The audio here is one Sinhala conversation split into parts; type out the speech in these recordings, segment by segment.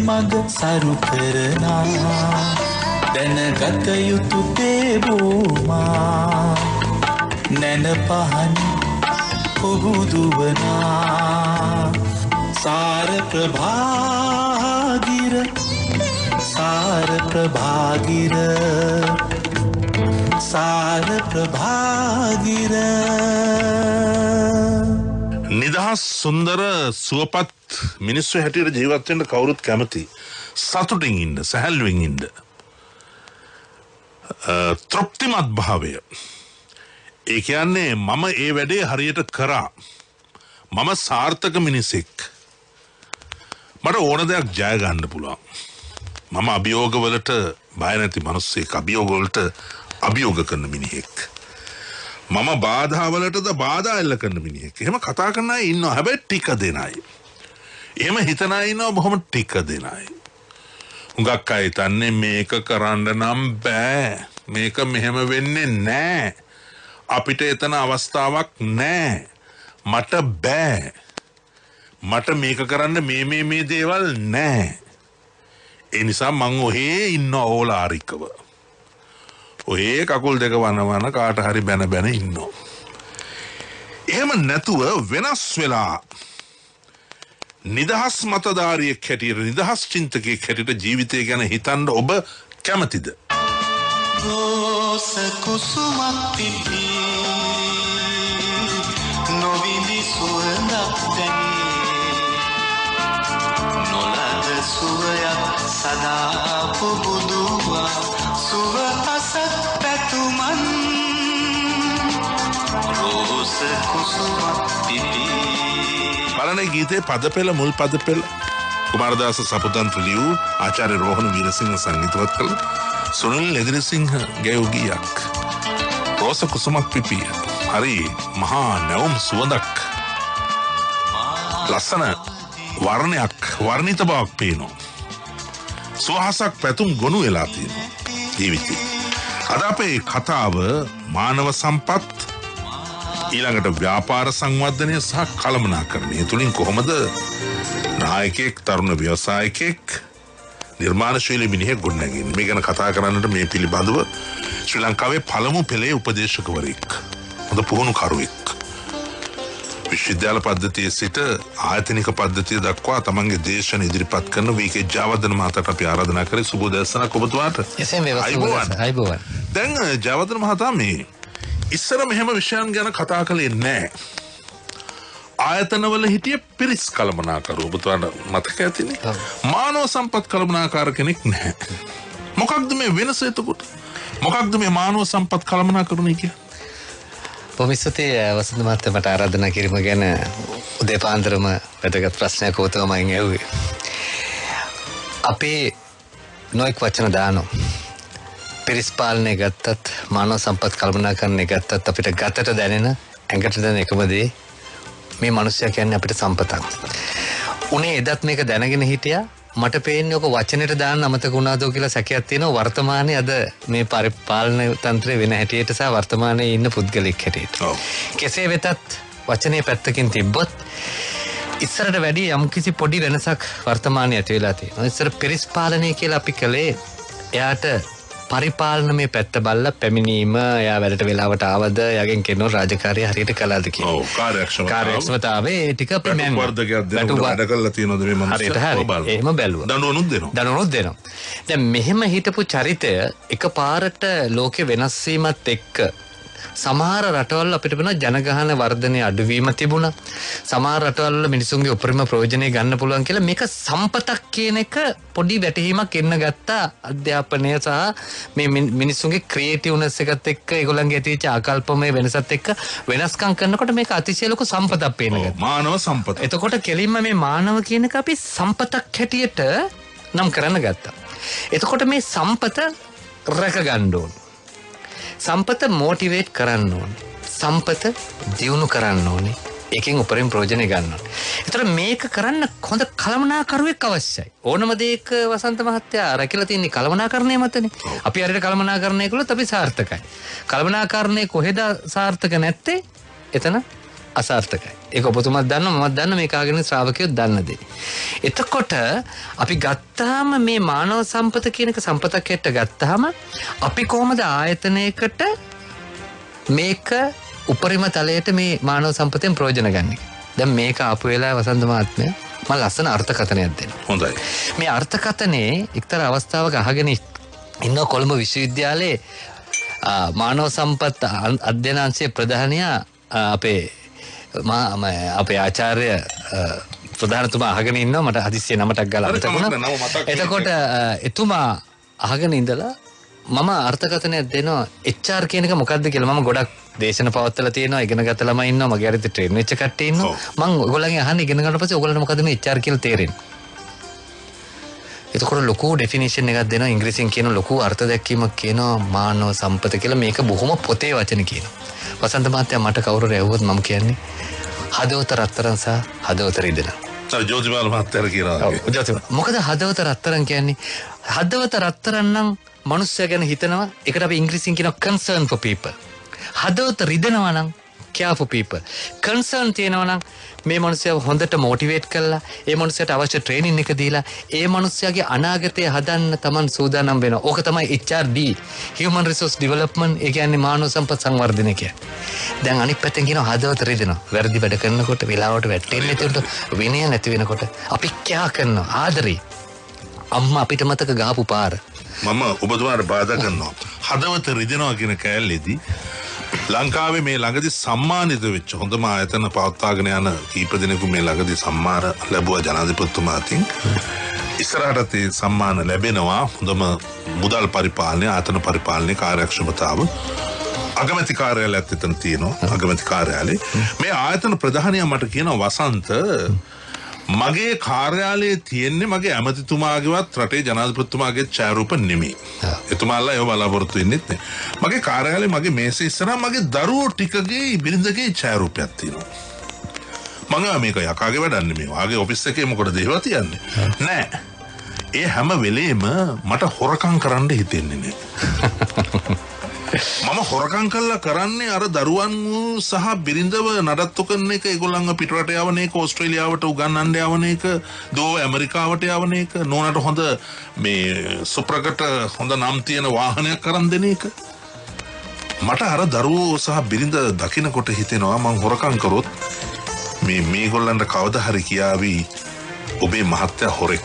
මග සරු කරනා දැනගත යුතු තේබෝමා නැන පහන් පුබුදුවනා සාර ප්‍රභාගිර සාර ප්‍රභාගිර සාර ප්‍රභාගිර නිදහස් සුන්දර සුවපත් මිනිස්සු හැටියට ජීවත් වෙන්න කවුරුත් කැමති සතුටින් ඉන්න සැහැල්ලුවෙන් ඉන්න තෘප්තිමත් භාවය ඒ කියන්නේ මම ඒ වැඩේ හරියට කරා මම සාර්ථක මිනිසෙක් මට ඕන දෙයක් ජය ගන්න පුළුවන් මම අභියෝග වලට බය නැති මිනිස්සෙක් අභියෝග වලට අභියෝග කරන මිනිහෙක් මම බාධා වලටද බාධා එල්ල කරන මිනිහෙක් එහෙම කතා කරන අය ඉන්නවා හැබැයි ටික දෙනයි එහෙම හිතන අය ඉන්නවා බොහොම ටික දෙනයි උඟක් අය තන්නේ මේක කරන්න නම් බෑ මේක මෙහෙම වෙන්නේ නෑ අපිට එතන අවස්ථාවක් නෑ මට බෑ මට මේක කරන්න මේ දේවල් නෑ ඒ නිසා මං ඔහේ ඉන්න ඕලාරිකව ඔහේ කකුල් දෙක වනවන කාට හරි බැන ඉන්නවා එහෙම නැතුව වෙනස් වෙලා නිදහස් මතධාරියෙක් හැටියට නිදහස් චින්තකයෙක් හැටියට ජීවිතය ගැන හිතන්න ඔබ කැමතිද රෝස කුසුමක් පිපී නොවිඳි සුවඳක් දැනේ නොලද සුවයක් සදා පුබුදුවා සුව අසත් පැතුමන් රෝස කුසුමක් පිපී බලන ගීතේ පදපෙළ මුල් පදපෙළ කුමාරදාස සපුතන්ත්‍ර ලියූ ආචාර්ය රෝහණ වීරසිංහ සංගීතවත් කළ සුනිල් ලෙදිරිසිංහ ගැයූ ගීයක් රෝස කුසුමක් පිපිය හරි මහා නැවුම් සුවඳක් ලස්සන වර්ණයක් වර්ණිත බවක් පේනවා සුවහසක් පැතුම් ගොනු වෙලා තියෙනවා ජීවිතේ අද අපේ කතාව මානව සම්පත් ඊළඟට ව්‍යාපාර සංවර්ධනය සහ කළමනාකරණය තුලින් කොහොමද නායකයෙක් තරුණ ව්‍යවසායකයෙක් නිර්මාණශීලී මිනිහෙක් ගොඩනැගෙන්නේ මේ ගැන කතා කරන්නට මේ පිළිබඳව ශ්‍රී ලංකාවේ පළමු පෙළේ උපදේශකවරයෙක් හොඳ පුහුණු කරුවෙක් විශ්වවිද්‍යාල පද්ධතියේ සිට ආයතනික පද්ධතිය දක්වා තමන්ගේ දේශන ඉදිරිපත් කරන වී.කේ. ජයවර්ධන මහතාට අපි ආරාධනා කරේ සුබ දවසක් ඔබතුමාට අයිබෝවන් දැන් ජයවර්ධන මහතා මේ ඉස්සර මෙහෙම විෂයන් ගැන කතා කළේ නැහැ. ආයතනවල හිටිය පිරිස් කළමනාකරු ඔබතුමාට මතක ඇතිනේ. මානව සම්පත් කළමනාකාර කෙනෙක් නැහැ. මොකක්ද මේ වෙනස එතකොට? මොකක්ද මේ මානව සම්පත් කළමනාකරුනේ කියන්නේ? බොහොම ස්තුතියි වසන්ත මහත්තයා මට ආරාධනා කිරීම ගැන උදේ පාන්දරම වැදගත් ප්‍රශ්නයක් ඔබතුමාගෙන් ඇහුවේ. අපේ නොඑක් වචන දානවා. පිරිස් පාලනය ගත්තත් මානව සම්පත් කළමනාකරණය ගත්තත් අපිට ගතට දැනෙන ඇඟට දැනෙන එකම දේ මේ මිනිස්සයා කියන්නේ අපිට සම්පතක්. උනේ එදත් මේක දැනගෙන හිටියා මට පේන්නේ ඔක වචනෙට දාන්න අමතක වුණාදෝ කියලා සැකයක් තියෙනවා වර්තමානයේ අද මේ පරිපාලන තන්ත්‍රය වෙන හැටියට සහ වර්තමානයේ ඉන්න පුද්ගලෙක් හැටියට. කෙසේ වෙතත් වචනේ පැත්තකින් තිබ්බොත් ඉස්සරට වැඩි යම්කිසි පොඩි වෙනසක් වර්තමානයේ ඇති වෙලා තියෙනවා. ඉස්සර පිරිස් පාලනය කියලා අපි කළේ එයාට පරිපාලන මේ පැත්ත බලලා පැමිණීම එයා වැඩට වෙලාවට ආවද එයාගෙන් කෙනෙක් රාජකාරිය හරියට කළාද කියලා. ඔව් කාර්යක්ෂමතාවයේ ටික ප්‍රමේය වර්ධකයක් දෙනකොට වැඩ කළා තියෙනවද මේ මනුස්සයා? එහෙම බැලුවා. දඬුවනුත් දෙනවා. දැන් මෙහෙම හිටපු චරිතය එකපාරට ලෝකෙ වෙනස් වීමත් එක්ක සමහර රටවල් අපිට වෙන ජනගහන වර්ධනය අඩුවීම තිබුණා. සමහර රටවල් මිනිසුන්ගේ උපරිම ප්‍රයෝජනෙ ගන්න පුළුවන් කියලා මේක සම්පතක් කියන එක පොඩි වැටහීමක් එන්න ගත්තා. අධ්‍යාපනය සහ මේ මිනිසුන්ගේ ක්‍රියේටිව්නස් එකත් එක්ක ඒගොල්ලන්ගේ ඇතිවෙච්ච ආකල්පමය වෙනසත් එක්ක වෙනස්කම් කරනකොට මේක අතිශය ලොකු සම්පතක් පේන්න ගත්තා. මානව සම්පත. එතකොට කෙලින්ම මේ මානව කියන එක අපි සම්පතක් හැටියට නම් කරන්න ගත්තා. එතකොට මේ සම්පත රැක ගන්න ඕන. සම්පත මොටිවේට් කරන්න ඕනේ. සම්පත දියුණු කරන්න ඕනේ. ඒකෙන් උපරිම ප්‍රයෝජන ගන්න ඕනේ. ඒතර මේක කරන්න හොඳ කළමනාකරුවෙක් අවශ්‍යයි. ඕනම දෙයක වසන්ත මහත්තයා රැකිලා තින්නේ කළමනාකරණය මතනේ. අපි හරියට කළමනාකරණය කළොත් අපි සාර්ථකයි. කළමනාකරණය කොහෙද සාර්ථක නැත්තේ? එතන අසාර්ථකයි. ඒක ඔබතුමාත් දන්නවා මමත් දන්නවා මේක ආගෙන ශ්‍රාවකයෝ දන්න දේ. එතකොට අපි ගත්තාම මේ මානව සම්පත කියන එක සම්පතක් හැට ගත්තාම අපි කොහොමද ආයතනයකට මේක උපරිම තලයට මේ මානව සම්පතෙන් ප්‍රයෝජන ගන්නේ? දැන් මේක ආපු වෙලාවේ වසන්ත මහත්මයා මම ලස්සන අර්ථකථනයක් දෙන්න. හොඳයි. මේ අර්ථකථනයේ එක්තරා අවස්ථාවක අහගෙන ඉන්න කොළඹ විශ්වවිද්‍යාලයේ මානව සම්පත් අධ්‍යයන අංශයේ ප්‍රධානියා අපේ ආචාර්ය ප්‍රධානතුමා අහගෙන ඉන්නවා මට හදිස්සියේ නමටක් ගාලා මතක වුණා. එතකොට එතුමා අහගෙන ඉඳලා මම අර්ථකථනයක් දෙනවා HR කියන එක මොකක්ද කියලා. මම ගොඩක් දේශන පවත්වලා තියෙනවා ඉගෙන ගත්ත ළමයි ඉන්නවා මගේ අරිත ට්‍රේන් වෙච්ච කට්ටිය ඉන්නවා. මම ඔයගොල්ලන්ගෙන් අහන්නේ ඉගෙන ගන්න පස්සේ ඔයගොල්ලන්ට මොකද්ද මේ HR කියලා තේරෙන්නේ? එතකොට ලොකු ඩෙෆිනිෂන් එකක් දෙනවා ඉංග්‍රීසියෙන් කියන ලොකු අර්ථ දැක්වීමක් කියනවා මානව සම්පත කියලා. මේක බොහොම පොතේ වචන කියනවා. වසන්ත මහත්තයා මට කවුරු ඇහුවොත් මම කියන්නේ හදවත රත්තරන් සහ හදවත රිදෙන. ජෝතිපාල මහත්තයා කියලා. මොකද හදවත රත්තරන් කියන්නේ හදවත රත්තරන් නම් මනුස්සය ගැන හිතනවා. ඒකට අපි ඉංග්‍රීසියෙන් කියනවා concern for people. හදවත රිදෙනවා නම් care for people. concern තියෙනවා නම් මේ මනුස්සයව හොඳට මොටිවේට් කරලා ඒ මනුස්සයට අවශ්‍ය ට්‍රේනින් එක දීලා ඒ මනුස්සයාගේ අනාගතය හදන්න Taman සූදානම් වෙනවා. ඕක තමයි HRD human resource development. ඒ කියන්නේ මානව සම්පත් සංවර්ධනය කියන්නේ. දැන් අනිත් පැත්තෙන් කියනවා හදවත රිදෙනවා. වැරදි වැඩ කරනකොට වෙලාවට වැටෙන්නේ නැතිවට විනය නැති වෙනකොට අපි කෑ කරනවා ආදරේ. අම්මා අපිට මතක ගාපු පාර. මම ඔබතුමාට බාධා කරනවා. හදවත රිදෙනවා කියන කෑල්ලේදී ලංකාවේ මේ ළඟදී සම්මානිත වෙච්ච හොඳම ආයතන පවත්වාගෙන යන කීප දෙනෙකු මේ ළඟදී සම්මාන ලැබුවා ජනාධිපතිතුමා අතින්. ඉස්සරහට ඒ සම්මාන ලැබෙනවා හොඳම මුදල් පරිපාලනය, ආයතන පරිපාලනයේ කාර්යක්ෂමතාව. අගමැති කාර්යාලයත් එතන තියෙනවා. අගමැති කාර්යාලේ මේ ආයතන ප්‍රධානියා මට කියනවා වසන්ත මගේ කාර්යාලයේ තියෙන්නේ මගේ ඇමතිතුමාගේවත් රටේ ජනාධිපතිතුමාගේ ඡායාරූප නෙමෙයි. එතුමාලා ඒව බලාපොරොත්තු වෙන්නේ නැහැ. මගේ කාර්යාලයේ මගේ මේසේ ඉස්සරහා මගේ දරුවෝ ටිකගේ බිරිඳගේ ඡායාරූපයක් තියෙනවා. මම මේක යකාගේ වැඩක් නෙමෙයි. වාගේ ඔෆිස් එකේ මොකටද ඒවා තියන්නේ? නෑ. ඒ හැම වෙලේම මට හොරකම් කරන්න හිතෙන්නේ නෑ. මම හොරකම් කළා කරන්නේ අර දරුවන් සහ බිරිඳව නඩත්තු කරන එක, ඒගොල්ලන්ව පිටරට යවන එක, ඕස්ට්‍රේලියාවට උගන්වන්න යවන එක, දෝ ඇමරිකාවට යවන එක, නෝනට හොඳ මේ සුප්‍රකට හොඳ නම් තියෙන වාහනයක් කරන් දෙන එක. මට අර දරුවෝ සහ බිරිඳ දකිනකොට හිතෙනවා මං හොරකම් කරොත් මේගොල්ලන්ට කවදා හරි කියාවි ඔබේ මහත්තයා හොරෙක්.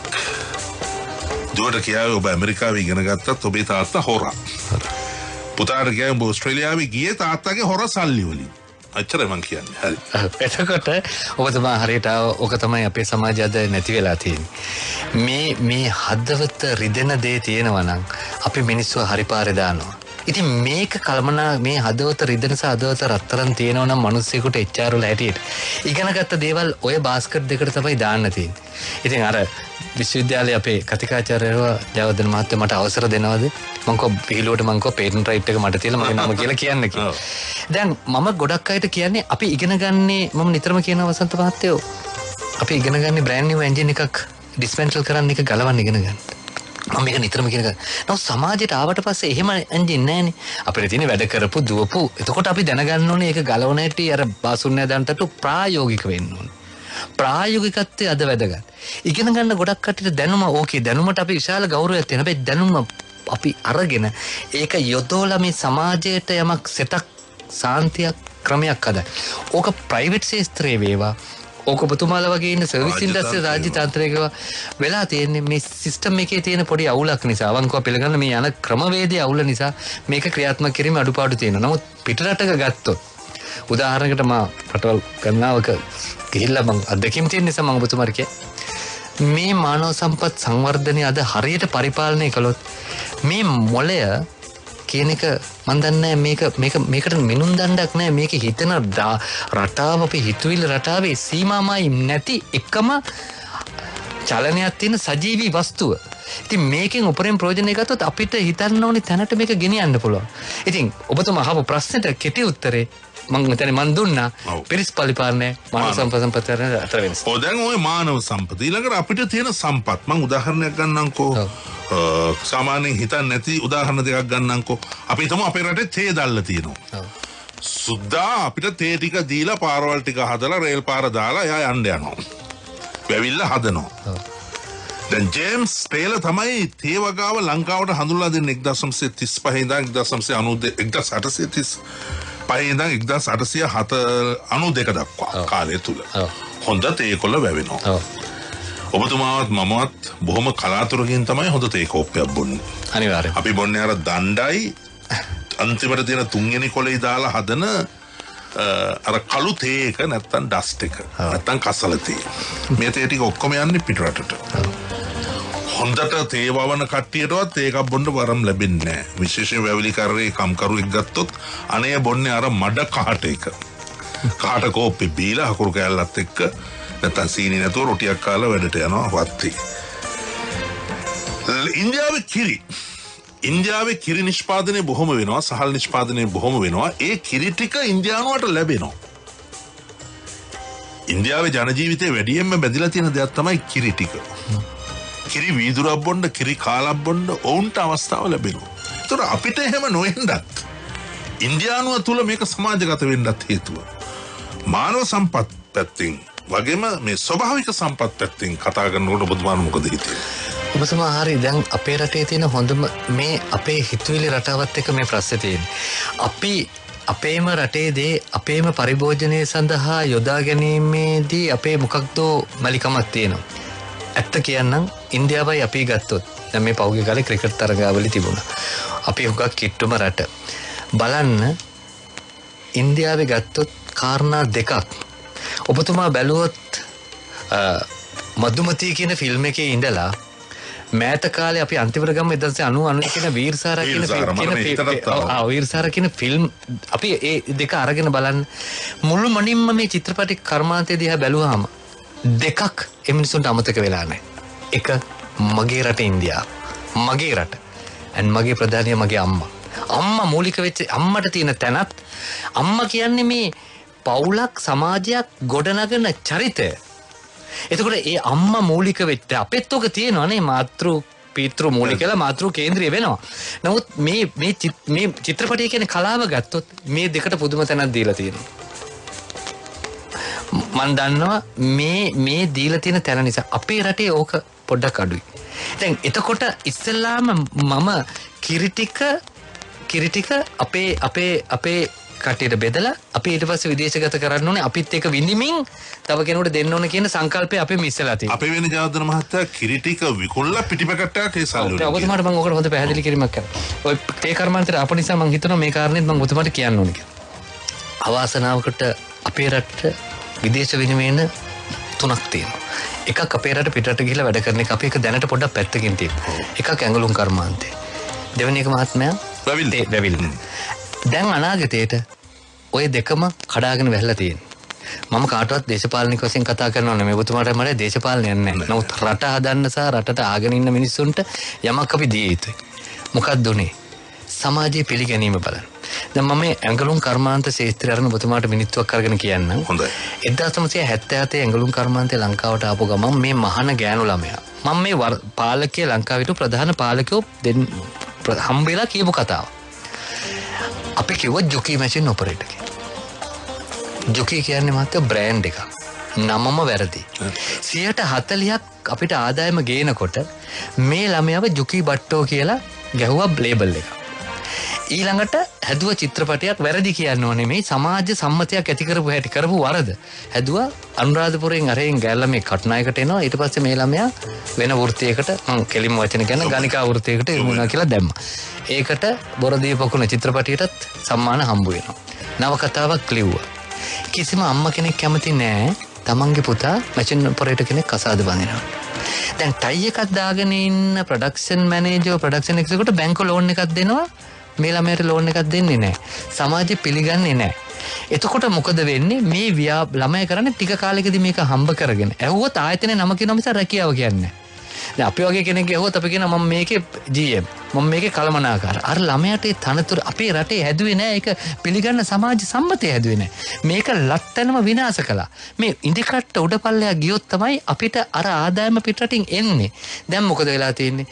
දුවට කියාවි ඔබ ඇමරිකාවේ ඉගෙන ගත්තත් ඔබේ තාත්තා හොරා. පුතාට කියයි ඔබ ඕස්ට්‍රේලියාවේ ගියේ තාත්තගේ හොර සල්ලි වලින්. අච්චරයි මං කියන්නේ. හරි. එතකොට ඔබතුමා හරියට ඕක තමයි අපේ සමාජය අද නැති වෙලා තියෙන්නේ. මේ හදවත රිදෙන දේ තියෙනවා නම් අපි මිනිස්සු හරි පාරේ දානවා. ඉතින් මේක කල්පනා මේ හදවත රිදෙන සහ හදවත රත්තරන් තියෙනවා නම් මිනිස්සුෙකුට HR වල හැටියට ඉගෙනගත්ත දේවල් ඔය බාස්කට් දෙකට තමයි දාන්න තියෙන්නේ. ඉතින් අර විශ්වවිද්‍යාලයේ අපේ කතිකාචාර්යවරු ජයවර්ධන මහත්තයා මට අවසර දෙනවද? මං කෝ පිළිලුවට මං කෝ පේටන්ට් රයිට් එක මට තියලා මගේ නම කියලා කියන්න කියලා. දැන් මම ගොඩක් අයට කියන්නේ අපි ඉගෙන ගන්නේ මම නිතරම කියනවා වසන්ත මහත්තයෝ අපි ඉගෙන ගන්නේ බ්‍රෑන්ඩ් නිව් එන්ජින් එකක් ඩිස්මැන්ටල් කරන්න එක ගලවන්න ඉගෙන ගන්න. මම මේක නිතරම කියන එක. නමුත් සමාජයට ආවට පස්සේ එහෙම එන්ජින් නැහැනේ. අපිට තියෙන වැඩ කරපු දුවපු. එතකොට අපි දැනගන්න ඕනේ ඒක ගලවන හැටි අර බාසුන්නේ දන්ටට ප්‍රායෝගික වෙන්න ඕනේ. ප්‍රායෝගිකත්වයේ අද වැදගත්. ඉගෙන ගන්න ගොඩක් කටට දැනුම ඕකේ දැනුමට අපි විශාල ගෞරවයක් තියෙනවා. හැබැයි දැනුම අපි අරගෙන ඒක යොදවලා මේ සමාජයට යමක් සෙටක් සාන්තියක් ක්‍රමයක් හදා. ඕක ප්‍රයිවට් ශාස්ත්‍රයේ වේවා. ඕක ඔබතුමාලා වගේ ඉන්න සර්විස් ඉන්ඩස්ට්‍රි රාජ්‍ය තාන්ත්‍රිකව වෙලා තියෙන්නේ මේ සිස්ටම් එකේ තියෙන පොඩි අවුලක් නිසා. අවංකව පිළිගන්න මේ යන ක්‍රමවේදයේ අවුල නිසා මේක ක්‍රියාත්මක කිරීමේ අඩුපාඩු තියෙනවා. නමුත් පිටරටක ගත්තොත් උදාහරණයකට මම රටවල් ගණනාවක ගිහිල්ලා මම අත්දැකීම් තියෙන නිසා මම ඔබතුමාට මේ මානව සම්පත් සංවර්ධනය අද හරියට පරිපාලනය කළොත් මේ මොළය කියන එක මන් දන්නේ මේකට මිනුම් දණ්ඩක් නැහැ. මේක හිතන රටාව අපේ හිතවිලි රටාවේ සීමාමයි නැති එකම චලනයක් තියෙන සජීවී වස්තුව. ඉතින් මේකෙන් උපරිම ප්‍රයෝජනය ගත්තොත් අපිට හිතන්න ඕනේ තැනට මේක ගෙනියන්න පුළුවන්. ඉතින් ඔබතුමා අහපු ප්‍රශ්නෙට කෙටි උත්තරේ මං දුන්නා පිරිස් පරිපාලනය මානව සම්පත් අතර වෙනස. දැන් ඔය මානව සම්පත ඊළඟට අපිට තියෙන සම්පත් මං උදාහරණයක් ගන්නම්කෝ. සාමාන්‍යයෙන් හිතන්නේ නැති උදාහරණ දෙකක් ගන්නම්කෝ. අපි හිතමු අපේ රටේ තේ දැල්ල තියෙනවා. සුද්දා අපිට තේ ටික දීලා පාරවල් ටික හදලා රේල් පාර දාලා එයා යන්න යනවා. වැවිල්ල හදනවා. දැන් ජේම්ස් ටේලර් තමයි තේ වගාව ලංකාවට හඳුන්වලා දෙන්නේ 1935 ඉඳන් 1832 ඉඳන් 1892 දක්වා කාලය තුල. හොඳ තේකොළ වැවෙනවා. ඔබතුමාවත් මමවත් බොහොම කලාතුරකින් තමයි හොඳ තේ කෝප්පයක් බොන්නේ. අනිවාර්යයෙන්. අපි බොන්නේ අර දණ්ඩයි අන්තිමට තියෙන තුන්වෙනි කොලේ දාලා හදන අර කළු තේ එක නැත්තම් ඩස්ට් එක නැත්තම් කසල තේ. මේ තේ ටික ඔක්කොම යන්නේ පිටරටට. හොඳට තේ වවන කට්ටියටවත් ඒකක් බොන්න වරම් ලැබෙන්නේ නැහැ. විශේෂයෙන් වැවිලි කරේ කම්කරුවෙක් ගත්තොත් අනේ බොන්නේ අර මඩ කහට එක. කහට කෝප්පේ බීලා හකුරු කෑල්ලත් එක්ක නැත්තම් සීනි නැතුව රොටියක් කාලා වැඩට යනවා වත්ති. ඉන්දියාවේ කිරි නිෂ්පාදනය බොහොම වෙනවා, සහල් නිෂ්පාදනය බොහොම වෙනවා. ඒ කිරි ටික ඉන්දියානුවට ලැබෙනවා. ඉන්දියාවේ ජන ජීවිතේ වැඩියෙන්ම බැඳලා තියෙන දෙයක් තමයි කිරි ටික. කිරි වීදුරක් බොන්න, කිරි කාලක් බොන්න ඔවුන්ට අවස්ථාව ලැබෙනවා. ඒතර අපිට එහෙම නොවෙන්නත් ඉන්දියානුව තුල මේක සමාජගත වෙන්නත් හේතුව. මානව සම්පත් පැත්තෙන් වගේම මේ ස්වභාවික සම්පත් පැත්තෙන් කතා කරනකොට ඔබතුමාට මොකද හිතෙන්නේ? ඔබතුමා හරි දැන් අපේ රටේ තියෙන හොඳම මේ අපේ හිතවිලි රටාවත් එක්ක මේ ප්‍රශ්නේ තියෙන්නේ. අපි අපේම රටේ දේ අපේම පරිභෝජනය සඳහා යොදා ගැනීමේදී අපේ මොකක්දෝ මලිකමක් තියෙනවා. ඇත්ත කියන්නම් ඉන්දියාවයි අපි ගත්තොත් දැන් මේ පෞද්ගලික කාලේ ක්‍රිකට් තරගාවලි තිබුණා. අපි හුඟක් කිට්ටුම රට. බලන්න ඉන්දියාවේ ගත්තොත් කාරණා දෙකක්. ඔබතුමා බැලුවොත් මදුමති කියන ෆිල්ම් එකේ ඉඳලා මෑත කාලේ අපි අන්තිමට ගම 1990 කියන වීරසාරා කියන ෆිල්ම් අපි ඒ දෙක අරගෙන බලන්න මුළු මනින්ම මේ චිත්‍රපටි කර්මාන්තය දිහා බැලුවාම දෙකක් ඒ මිනිසුන්ට අමතක වෙලා නැහැ. එක මගේ රට ඉන්දියාව. මගේ රට. and මගේ ප්‍රධානිය මගේ අම්මා. අම්මා මූලික වෙච්ච අම්මට තියෙන තැනත් අම්මා කියන්නේ මේ පවුලක් සමාජයක් ගොඩනගන චරිතය. එතකොට ඒ අම්මා මූලික වෙච්ච අපෙත් ඔක තියෙනවානේ මාතෘ පීතෘ මූලික කියලා මාතෘ කේන්ද්‍රය වෙනවා. නමුත් මේ චිත්‍රපටය කියන්නේ කලාව ගත්තොත් මේ දෙකට පුදුම තැනක් දීලා තියෙනවා. මම දන්නවා මේ දීලා තියෙන තැන නිසා අපේ රටේ ඕක පොඩ්ඩක් අඩුයි. දැන් එතකොට ඉස්සෙල්ලාම මම කිරි ටික අපේ කටියට බෙදලා අපි ඊට පස්සේ විදේශගත කරන්න ඕනේ. අපිත් ඒක විඳිමින් තව කෙනෙකුට දෙන්න ඕන කියන සංකල්පය අපේ මිස්සලා තියෙනවා. අපේ වෙන ජනාර්දන මහත්තයා කිරි ටික විකුණලා පිටිපැකට්ටයක් ඒ සල්ලි වලින්. ඔබතුමාට මම ඔකට හොඳ පැහැදිලි කිරීමක් කරනවා. ඔය තේ කර්මාන්තයට අප නිසා මම හිතනවා මේ කාරණේත් මම ඔබතුමාට කියන්න ඕනේ කියලා. අවාසනාවකට අපේ රටට විදේශ විනිමයන 3ක් තියෙනවා. එකක් අපේ රට පිටරට ගිහිල්ලා වැඩ කරන එක අපි එක දැනට පොඩ්ඩක් පැත්තකින් තියෙනවා. එකක් ඇඟලුම් කර්මාන්තය. දෙවෙනි එක මහත්මයා වැවිල්ල. දැන් අනාගතයට ඔය දෙකම කඩාගෙන වැහලා තියෙනවා. මම කාටවත් දේශපාලනික වශයෙන් කතා කරනවා නෙමෙයි. ඔබතුමාට මට දේශපාලනයක් නැහැ. නමුත් රට හදන්න සහ රටට ආගෙන ඉන්න මිනිස්සුන්ට යමක් අපි දිය යුතුයි. මොකක්ද උනේ? සමාජයේ පිළිගැනීම බලන්න. දැන් මම මේ ඇඟලුම් කර්මාන්ත ශාස්ත්‍රය අරගෙන ඔබතුමාට මිනිත්තුවක් අරගෙන කියන්නම්. හොඳයි. 1977 ඇඟලුම් කර්මාන්තේ ලංකාවට ආපු ගමන් මේ මහාන ගෑනු ළමයා මම මේ පාලකයේ ලංකාවේ හිටු ප්‍රධාන පාලකයෝ හම්බෙලා කියපු කතාව. අපි කිව්වා ජොකී මැෂින් ඔපරේටර් කියලා. ජොකී කියන්නේ මාත් බ්‍රෑන්ඩ් එකක්. නමම වැරදි. 140ක් අපිට ආදායම ගේනකොට මේ ළමයාව ජොකී බට්ටෝ කියලා ගැහුවා ලේබල් එක. ඊළඟට හැදුව චිත්‍රපටයක් වැරදි කියන්න ඕනේ මේ සමාජ සම්මතයක් ඇති කරපු හැටි කරපු වරද. හැදුවා අනුරාධපුරයෙන් අරෙන් ගෑල්ලා මේ කට්නායකට එනවා. ඊට පස්සේ මේ ළමයා වෙන වෘත්තියකට කෙලින්ම වචන කියන ගණිකා වෘත්තියකට යමුනා කියලා දැම්මා. ඒකට බොරදී පොකුණ චිත්‍රපටියටත් සම්මාන හම්බ වෙනවා. නවකතාවක් ලිව්වා. කිසිම අම්මා කෙනෙක් කැමති නෑ තමන්ගේ පුතා මැෂින් ඔපරේටර් කෙනෙක් කසාද බඳිනවා. දැන් ටයි එකක් දාගෙන ඉන්න ප්‍රොඩක්ෂන් මැනේජර් ප්‍රොඩක්ෂන් එක්සිකියුටිව් බැංකුව ලෝන් එකක් දෙනවා. මේ ළමයට ලෝන් එකක් දෙන්නේ නැහැ. සමාජෙ පිළිගන්නේ නැහැ. එතකොට මොකද වෙන්නේ? මේ ළමයා කරන්නේ ටික කාලෙකදී මේක හම්බ කරගෙන. ඇහුවොත් ආයතනයේ නම කියනවා මිස රැකියාව කියන්නේ. දැන් අපි වගේ කෙනෙක් ඇහුවොත් අපි කියනවා මම මේකේ GM. මම මේකේ කළමනාකාර. අර ළමයාට ඒ තනතුර අපේ රටේ හැදුවේ නැහැ. ඒක පිළිගන්න සමාජ සම්මතය හැදුවේ නැහැ. මේක ලැත්තනම විනාශ කළා. මේ ඉන්දිකට්ට උඩපල්ලයක් ගියොත් තමයි අපිට අර ආදායම පිටරටින් එන්නේ. දැන් මොකද වෙලා තියෙන්නේ?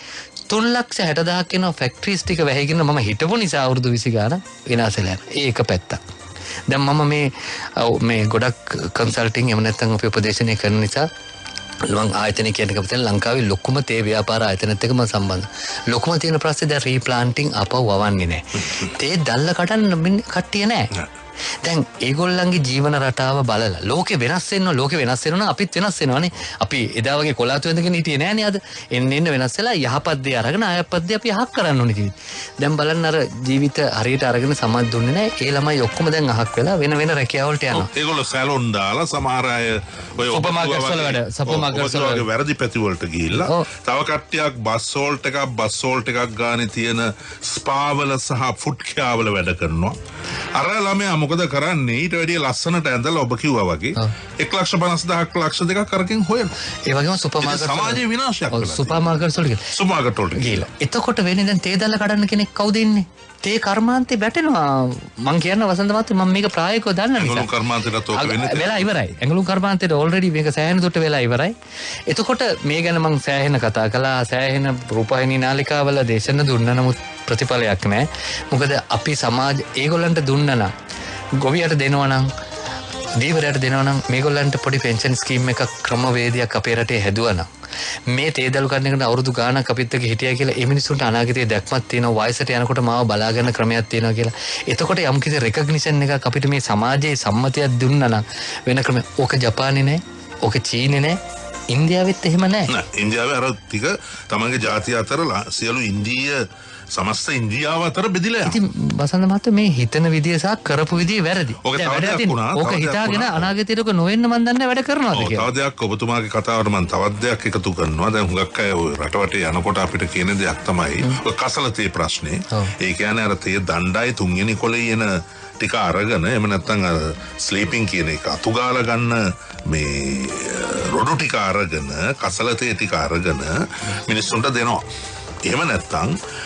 3,60,000ක් වෙන ෆැක්ටරිස් ටික වැහිගෙන මම හිටපු නිසා අවුරුදු 20 ගාන විනාශ වෙලා යනවා. ඒක පැත්තක්. දැන් මම මේ ගොඩක් කන්සල්ටින් එහෙම නැත්නම් අපි උපදේශනය කරන නිසා මම ආයතන කියන එක පිටින් ලංකාවේ ලොකුම තේ ව්‍යාපාර ආයතනත් එක්ක මම සම්බන්ධ. ලොකුම තියෙන ප්‍රශ්නේ දැන් රීප්ලාන්ටින් අපව වවන්නේ නැහැ. තේ දැල්ල කඩන්න කට්ටිය නැහැ. දැන් ඒගොල්ලන්ගේ ජීවන රටාව බලලා ලෝකෙ වෙනස් වෙනවා ලෝකෙ වෙනස් වෙනවා අපිත් වෙනස් වෙනවානේ අපි එදා වගේ කොලාතු වෙනදගෙන හිටියේ නෑනේ අද එන්න වෙනස් වෙලා යහපත් දේ අරගෙන අයහපත් දේ අපි අහක් කරන්න ඕනේ ජීවිත. දැන් බලන්න අර ජීවිත හරියට අරගෙන සමාජ දුන්නේ නෑ ඒ ළමයි ඔක්කොම දැන් අහක් වෙලා වෙන රැකියාව වලට යනවා. ඒගොල්ලෝ සැලොන් දාලා සමහර අය ඔය සුපර් මාකට්ස් වල වැඩ සුපර් මාකට්ස් වල වැරදි පැති වලට ගිහිල්ලා තව කට්ටියක් බස් හෝල්ට් එකක් ගානේ තියෙන ස්පා වල සහ ෆුඩ් කියා වල වැඩ කරනවා. අර ළමයා මොකද කරන්නේ ඊට වැඩිය ලස්සනට ඇඳලා ඔබ කිව්වා වගේ 1,50,000ක් ලක්ෂ දෙකක් කරකින් හොයනවා. ඒ වගේම සුපර් මාකට්ස් සමාජයේ විනාශයක් කරලා. සුපර් මාකට්ස් වල ගිහලා. එතකොට වෙන්නේ දැන් තේ දැල්ල කඩන්න කෙනෙක් කවුද ඉන්නේ? තේ කර්මාන්තේ වැටෙනවා. මං කියන වසන්ත මහත්තයා මම මේක ප්‍රායෝගිකව දන්න නිසා. ඇඟලුම් කර්මාන්තේට ඔක වෙන්නේ. වෙලා ඉවරයි. ඇඟලුම් කර්මාන්තේට ඔල්රෙඩි මේක සෑහෙන දුරට වෙලා ඉවරයි. එතකොට මේ ගැන මං සෑහෙන කතා කළා. සෑහෙන රූපවාහිනී නාලිකාවල දේශන දුන්නා. නමුත් ප්‍රතිඵලයක් නැහැ. මොකද අපි සමාජ ඒගොල්ලන්ට දුන්නා නම් ගොවියට දෙනවා නම් දීවරයට දෙනවා නම් මේගොල්ලන්ට පොඩි පෙන්ෂන් ස්කීම් එකක් ක්‍රමවේදයක් අපේ රටේ හැදුවා නම් මේ තේදලු කරන එකට අවුරුදු ගාණක් අපිත් එක්ක හිටියා කියලා ඒ මිනිස්සුන්ට අනාගතයේ දැක්මක් තියෙනවා වයසට යනකොට මාව බලාගෙන ක්‍රමයක් තියෙනවා කියලා. එතකොට යම්කිසි රෙකග්නිෂන් එකක් අපිට මේ සමාජයේ සම්මතයක් දුන්නා නම් වෙන ක්‍රම ඕක ජපානේ නැහැ. ඕක චීනේ නැහැ. ඉන්දියාවෙත් එහෙම නැහැ. ඉන්දියාවේ අර ටික තමන්ගේ ජාතිය අතර සියලු ඉන්දීය සමස්ත ඉන්දියාව අතර බෙදිලා යනවා. ඉතින් වසන්ත මහත්තයා මේ හිතන විදිය සහ කරපු විදිය වැරදි. ඕක හිතාගෙන අනාගතයට ඔක නොවෙන්න මන් දන්නේ වැඩ කරනවාද කියලා. තව දෙයක් ඔබතුමාගේ කතාවට මම තවත් දෙයක් එකතු කරනවා. දැන් හුඟක් අය රටවටේ යනකොට අපිට කියන දෙයක් තමයි ඔය කසල තේ ප්‍රශ්නේ. ඒ කියන්නේ අර තේ දණ්ඩයි තුන්වෙනි කොලේ එන ටික අරගෙන එහෙම නැත්නම් අර ස්ලීපින් කියන එක අතුගාලා ගන්න මේ රොඩු ටික අරගෙන කසල තේ ටික අරගෙන මිනිස්සුන්ට දෙනවා. එහෙම නැත්නම්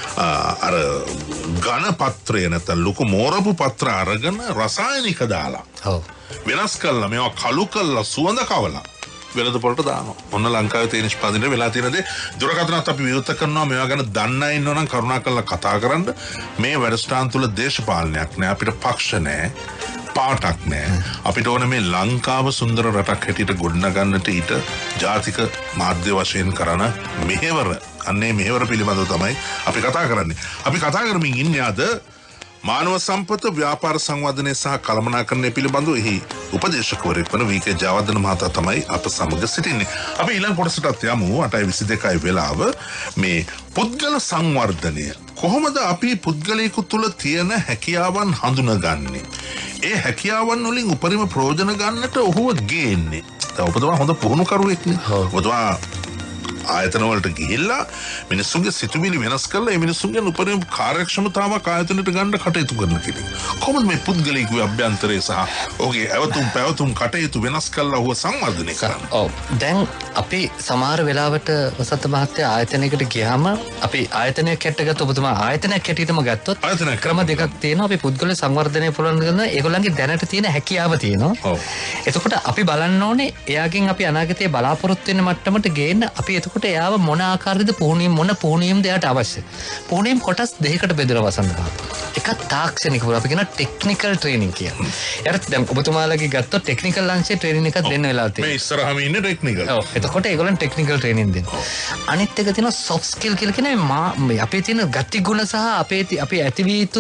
අර ඝන පත්‍රය නැත්නම් ලොකු මෝරපු පත්‍ර අරගෙන රසායනික දාලා වෙනස් කළා මේවා කළු කළා සුවඳ කවලා වෙළඳ පොළට දානවා. ඔන්න ලංකාවේ තේ නිෂ්පාදනයේ වෙලා තියෙන දේ දුරකථනත් අපි විවෘත කරනවා. මේවා ගැන දන්න අය ඉන්නවා නම් කරුණාකරලා කතා කරන්න. මේ වැඩසටහන් තුල දේශපාලනයක් නෑ අපිට පක්ෂ නෑ පාටක් නෑ. අපිට ඕන මේ ලංකාව සුන්දර රටක් හැටියට ගොඩනගන්නට ඊට ජාතික මාධ්‍ය වශයෙන් කරන මෙහෙවර අන්නේ මෙහෙවර පිළිබඳව තමයි අපි කතා කරන්නේ. අපි කතා කරමින් ඉන්නේ අද මානව සම්පත ව්‍යාපාර සංවර්ධනය සහ කළමනාකරණය පිළිබඳව එහි උපදේශකවරයෙක් වන වී.කේ. ජයවර්ධන මහතා තමයි අප සමග සිටින්නේ. අපි ඊළඟ කොටසට යමු. 8:22 වෙලාව මේ පුද්ගල සංවර්ධනය. කොහොමද අපි පුද්ගලයෙකු තුළ තියෙන හැකියාවන් හඳුනගන්නේ? ඒ හැකියාවන් වලින් උපරිම ප්‍රයෝජන ගන්නට ඔහුව ගේන්නේ. ඔබතුමා හොඳ පුහුණුකරුවෙක්නේ. ඔබතුමා ආයතන වලට ගිහිල්ලා මිනිස්සුන්ගේ සිතුවිලි වෙනස් කරලා ඒ මිනිස්සුන්ගේ උපරිම කාර්යක්ෂමතාවක් ආයතනයට ගන්න කටයුතු කරන කෙනෙක්. කොහොමද මේ පුද්ගලිකව අභ්‍යන්තරය සහ ඔහුගේ පැවතුම් කටයුතු වෙනස් කරලා ඔහුව සංවර්ධනය කරන්නේ? ඔව්. දැන් අපි සමහර වෙලාවට වසන්ත මහත්තයා ආයතනයකට ගියාම අපි ආයතනයක් හැටගත්ත ඔබතුමා ආයතනයක් හැටියටම ගත්තොත් ක්‍රම දෙකක් තියෙනවා. අපි පුද්ගල සංවර්ධනය පුළුවන් කරන ඒගොල්ලන්ගේ දැනට තියෙන හැකියාව තියෙනවා. ඔව්. එතකොට අපි බලන්න ඕනේ එයාගෙන් අපි අනාගතයේ බලාපොරොත්තු වෙන මට්ටමට ගේන්න අපි එතකොට එයාව මොන ආකාරයකද මොන පුහුණුවීම්ද එයාට අවශ්‍ය. පුහුණුවීම් කොටස් දෙකකට බෙදලා වසන්ත මහත්තයා. එකක් තාක්ෂණික පුහුණුව අපි කියන ටෙක්නිකල් ට්‍රේනින් කියලා. එයාට දැන් ඔබතුමාලගේ ගත්තොත් ටෙක්නිකල් අංශයේ ට්‍රේනින් එකක් දෙන්න වෙලා තියෙනවා. මේ ඉස්සරහම ඉන්නේ ටෙක්නිකල්. ඔව්. එතකොට ඒගොල්ලන් ටෙක්නිකල් ට්‍රේනින් දෙනවා. අනිත් එක තියෙනවා සොෆ්ට් ස්කිල් කියලා කියන්නේ අපේ තියෙන ගති ගුණ සහ අපේ ඇතිවිය යුතු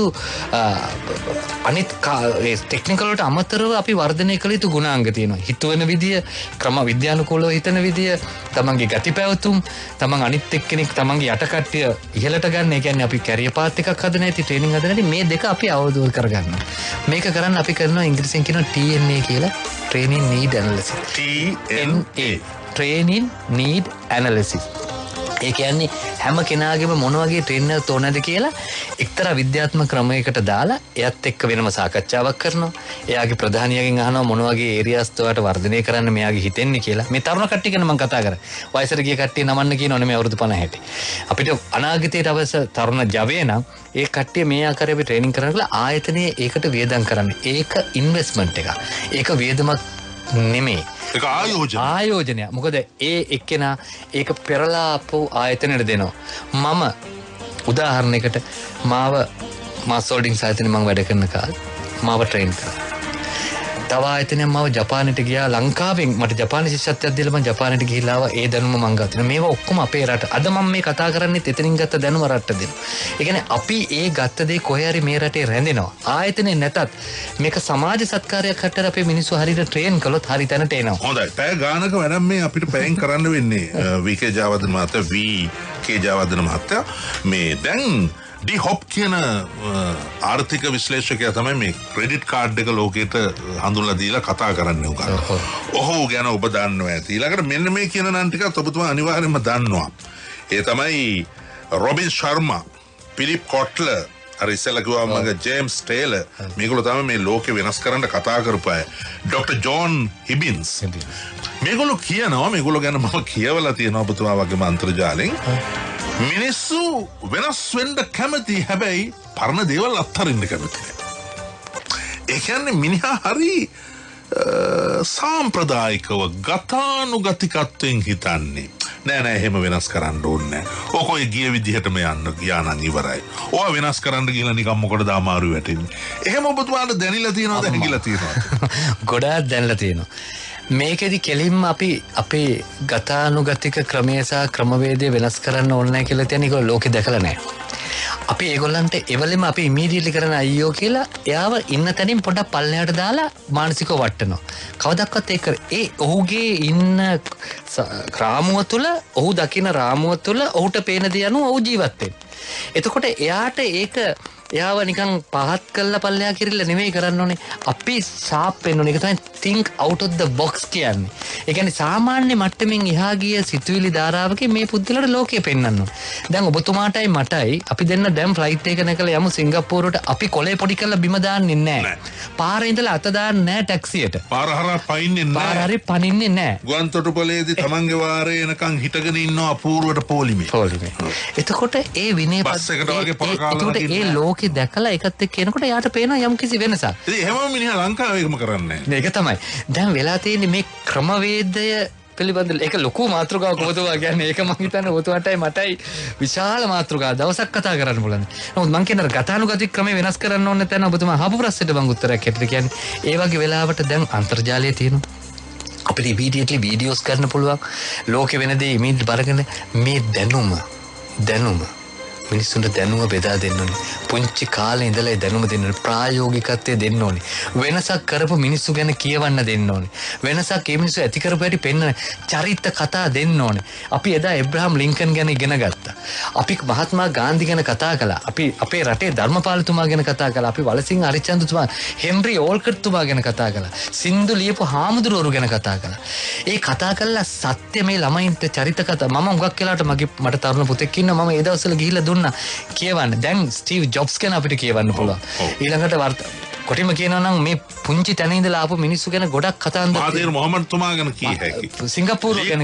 අනිත් ටෙක්නිකල් වලට අමතරව අපි වර්ධනය කළ යුතු ගුණාංග තියෙනවා. හිතවන විදිය, ක්‍රම විද්‍යානුකූලව හිතන විදිය, තමන්ගේ ගති පැවතුම්, තමන් අනිත් එක්කෙනෙක් තමන්ගේ යට කට්ටිය ඉහළට ගන්න. ඒ කියන්නේ අපි කැරියර් පාත් එකක් හදන ඇති ට්‍රේනින් හදන ඇති මේ දෙක අපි අවබෝධ කරගන්නවා. මේක කරන්න අපි කරනවා ඉංග්‍රීසියෙන් කියනවා TNA කියලා Training Need Analysis. TNA Training Need Analysis. ඒ කියන්නේ හැම කෙනාගේම මොන වගේ ට්‍රේනර් තෝරනද කියලා එක්තරා විද්‍යාත්මක ක්‍රමයකට දාලා එයත් එක්ක වෙනම සාකච්ඡාවක් කරනවා. එයාගේ ප්‍රධානියගෙන් අහනවා මොන වගේ ඒරියාස් තෝරට වර්ධනය කරන්න මෙයාගේ හිතෙන්නේ කියලා. මේ තරුණ කට්ටිය ගැන මම කතා කරා. වයසට ගිය කට්ටිය නමන්න කියනවනේ මේ අවුරුදු 50 60. අපිට අනාගතයට අවශ්‍ය තරුණ ජවය නම් ඒ කට්ටිය මේ ආකාරයේ අපි ට්‍රේනින් කරනකොට ආයතනයේ ඒකට වියදම් කරන්න. ඒක ඉන්වෙස්ට්මන්ට් එකක්. ඒක වියදමක් නෙමෙයි. ඒක ආයෝජනය. මොකද ඒ එක්කෙනා ඒක පෙරලා අපෝ ආයතනයට දෙනවා. මම උදාහරණයකට මාව මාස් හෝල්ඩින්ග්ස් ආයතනයේ මම වැඩ කරන කාලේ මාව ට්‍රේන් කරා. තව ආයතනයක් මම ජපානයට ගියා ලංකාවෙන් මට ජපානයේ ශිෂ්‍යත්වයක් දීලා මම ජපානයට ගිහිල්ලා ආවා ඒ දැනුම මම ගත්තා. මේවා ඔක්කොම අපේ රට. අද මම මේ කතා කරන්නේ එතනින් ගත්ත දැනුම රටට දෙනවා. ඒ කියන්නේ අපි ඒ ගත්ත දේ කොහේ හරි මේ රටේ රැඳෙනවා. ආයතනේ නැතත් මේක සමාජ සත්කාරයක් හැටියට අපේ මිනිස්සු හරියට ට්‍රේන් කළොත් හරි තැනට එනවා. හොඳයි. පැය ගානක වැඩක් මේ අපිට පැයෙන් කරන්න වෙන්නේ. වී.කේ. ජයවර්ධන මහත්තයා වී.කේ. ජයවර්ධන මහත්තයා මේ දැන් ඩි හොප් කියන ආර්ථික විශ්ලේෂකයා තමයි මේ ක්‍රෙඩිට් කාඩ් එක ලෝකෙට හඳුන්ලා දීලා කතා කරන්නේ උගා. ඔහු ගැන ඔබ දන්නවා ඇති. ඊළඟට මෙන්න මේ කියන නම් ටිකත් ඔබතුමා අනිවාර්යයෙන්ම දන්නවා. ඒ තමයි රොබින් ශර්මා, ෆිලිප් කොට්ලර්, අර ඉස්සෙල්ලා කිව්වා මගේ ජේම්ස් ටේලර්, මේගොල්ලෝ තමයි මේ ලෝකෙ වෙනස් කරන්න කතා කරපු අය. Doctor John Hibbins. මේගොල්ලෝ කියනවා මේගොල්ලෝ ගැන මම කියවලා තියෙනවා ඔබතුමා වගේම අන්තර්ජාලෙන්. මිනිස්සු වෙනස් වෙන්න කැමති හැබැයි පරණ දේවල් අත්හරින්න කැමති නෑ. ඒ කියන්නේ මිනිහා හරි සාම්ප්‍රදායිකව ගතානුගතිකත්වයෙන් හිතන්නේ. නෑ එහෙම වෙනස් කරන්න ඕනේ නෑ. ඔකෝයි ගිය විදිහටම යන්න ගියා නම් ඉවරයි. ඔයා වෙනස් කරන්න ගිහලා නිකන් මොකටද අමාරු වැටෙන්නේ. එහෙම ඔබතුමාට දැනෙලා තියෙනවද හැංගිලා තියෙනවද? ගොඩාක් දැනලා තියෙනවා. මේකෙදි කෙලින්ම අපි අපේ ගතානුගතික ක්‍රමය සහ ක්‍රමවේදය වෙනස් කරන්න ඕනේ නැහැ කියලා තියෙන එක ලෝකෙ දැකලා නැහැ. අපි ඒගොල්ලන්ට එවලෙම අපි ඉමීඩියට්ලි කරන අයියෝ කියලා එයාව ඉන්න තැනින් පොඩක් පල්ලෙහාට දාලා මානසිකව වටනවා. කවදාවත් ඒක ඔහුගේ ඉන්න රාමුව තුළ ඔහු දකින රාමුව තුළ ඔහුට පේන දේ අනුව ඔහු ජීවත් වෙනවා. එතකොට එයාට ඒක එයාව නිකන් පහත් කළා පල්ලෙහා කිරිල්ල නෙමෙයි කරන්න ඕනේ. අපි ෂාප් වෙන්න ඕනේ. ඒක තමයි think out of the box කියන්නේ. ඒ කියන්නේ සාමාන්‍ය මට්ටමින් එහා ගිය සිතුවිලි ධාරාවකින් මේ පුද්ගලයාට ලෝකය පෙන්වන්න ඕනේ. දැන් ඔබතුමාටයි මටයි අපි දෙන්න දැන් ෆ්ලයිට් එක නැකලා යමු සිංගප්පූරුවට. අපි කොලේ පොඩි කරලා බිම දාන්නේ නැහැ. පාරේ ඉඳලා අත දාන්නේ නැහැ ටැක්සියට. පාර හරහා පයින්නේ නැහැ. පාර හරි පනින්නේ නැහැ. ගුවන් තොටුපළේදී තමන්ගේ වාරේ එනකන් හිටගෙන ඉන්නවා අපූර්වට පොලිමේ. එතකොට ඒ විනය බස් එකට වගේ පොර කාලා ඒ ලෝකෙ දැකලා ඒකත් එක්ක එනකොට යාට පේනවා යම් කිසි වෙනසක්. ඉතින් එහෙමම මිනිහා ලංකාවේ ඒකම කරන්නේ නැහැ. මේක තමයි. දැන් වෙලා තියෙන්නේ මේ ක්‍රමවේදය පිළිබඳව ඒක ලොකු මාතෘකාවක් ඔබතුමා කියන්නේ. ඒක මම හිතන්නේ ඔබතුමාටයි මටයි විශාල මාතෘකාවක් දවසක් කතා කරන්න පුළුවන්. නමුත් මම කියන ගතානුගතික ක්‍රමය වෙනස් කරන්න ඕනේ නැත්නම් ඔබතුමා අහපු ප්‍රශ්නෙට මම උත්තරයක් හැටියට කියන්නේ ඒ වගේ වෙලාවට දැන් අන්තර්ජාලය තියෙනවා. අපිට ඉමීඩියට්ලි වීඩියෝස් කරන්න පුළුවන්. ලෝකෙ වෙන දේ ඉමීඩියට් බරගෙන මේ දැනුම මිනිස්සුන්ට දැනුම බෙදා දෙන්න ඕනේ. පුංචි කාලේ ඉඳලා දැනුම දෙන්න ඕනේ. ප්‍රායෝගිකත්වය දෙන්න ඕනේ. වෙනසක් කරපු මිනිස්සු ගැන කියවන්න දෙන්න ඕනේ. වෙනසක් ඒ මිනිස්සු ඇති කරපු හැටි පෙන්වන්න චරිත කතා දෙන්න ඕනේ. අපි එදා එබ්‍රහම් ලින්කන් ගැන ඉගෙන ගත්තා. අපි මහත්මා ගාන්ධි ගැන කතා කළා. අපි අපේ රටේ ධර්මපාලතුමා ගැන කතා කළා. අපි වලසිංහ හරිචන්ද්‍රතුමා, හෙන්රි ඕල්කට්තුමා ගැන කතා කළා. සින්දු ලියපු හාමුදුරුවරු ගැන කතා කළා. ඒ කතා කළා සත්‍ය මේ ළමයින්ට චරිත කතා. මම හුඟක් වෙලාවට මට තරුණ පුතෙක් ඉන්නවා. මම ඒ දවස්වල ගිහිල්ලා කියවන්න. දැන් ස්ටීව් ජොබ්ස් ගැන අපිට කියවන්න පුළුවන්. ඊළඟට කොටිම කියනවා නම් මේ පුංචි තැන ඉඳලා ආපු මිනිස්සු ගැන ගොඩක් කතාන්දර මහාදීර් මොහමඩ් තුමා ගැන කී හැකි. සිංගප්පූරු ගැන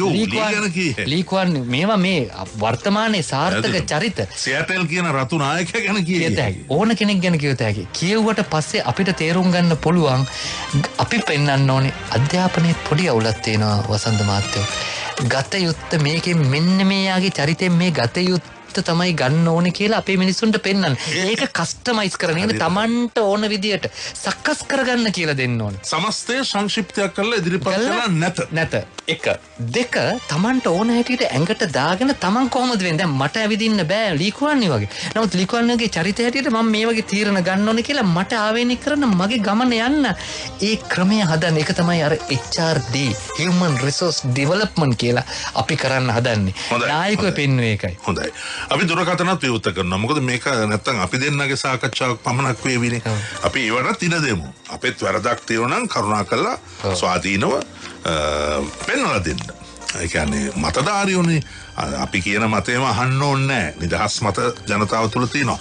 ලී ක්වාන් මේවා මේ වර්තමානයේ සාර්ථක චරිත. සියටල් කියන රතු නායකයා ගැන කියත හැකි. ඕන කෙනෙක් ගැන කියත හැකි. කියුවට පස්සේ අපිට තේරුම් ගන්න පුළුවන් අපි පෙන්වන්න ඕනේ අධ්‍යාපනයේ පොඩි අවුලක් තියෙනවා වසන්ත මහත්තයෝ. ගත යුත්ත මේකෙන් මෙන්න මේ යාගේ චරිතෙන් මේ ගත යුත්ත තමයි ගන්න ඕනේ කියලා අපේ මිනිස්සුන්ට පෙන්වන්න. ඒක කස්ටමයිස් කරගෙන තමන්ට ඕන විදියට සකස් කරගන්න කියලා දෙන්න ඕනේ. සමස්තය සංක්ෂිප්තයක් කරලා ඉදිරිපත් කරලා නැත. එක දෙක තමන්ට ඕන හැටියට ඇඟට දාගෙන තමන් කොහොමද වෙන්නේ? දැන් මට ඇවිදින්න බෑ ලීකුවන්නේ වගේ. නමුත් ලීකුවන්නේගේ චරිතය හැටියට මම මේ වගේ තීරණ ගන්න ඕනේ කියලා මට ආවේනික කරන මගේ ගමන යන්න ඒ ක්‍රමය හදන්න. ඒක තමයි අර HRD Human Resource Development කියලා අපි කරන්න හදන්නේ. නායකයෝ පෙන්වන්නේ ඒකයි. හොඳයි. අපි දුරකථනත් විවෘත කරනවා. මොකද මේක නැත්තම් අපි දෙන්නගේ සාකච්ඡාවක් පමණක් වේවිනේ. අපි ඒවට ඉඩ දෙමු. අපෙත් වැරදක් තියෙනවා නම් කරුණාකරලා ස්වාධීනව පෙන්වලා දෙන්න. ඒ කියන්නේ මතධාරියෝනේ අපි කියන මතේම අහන්න ඕනේ නැහැ. නිදහස් මත ජනතාව තුළ තියෙනවා.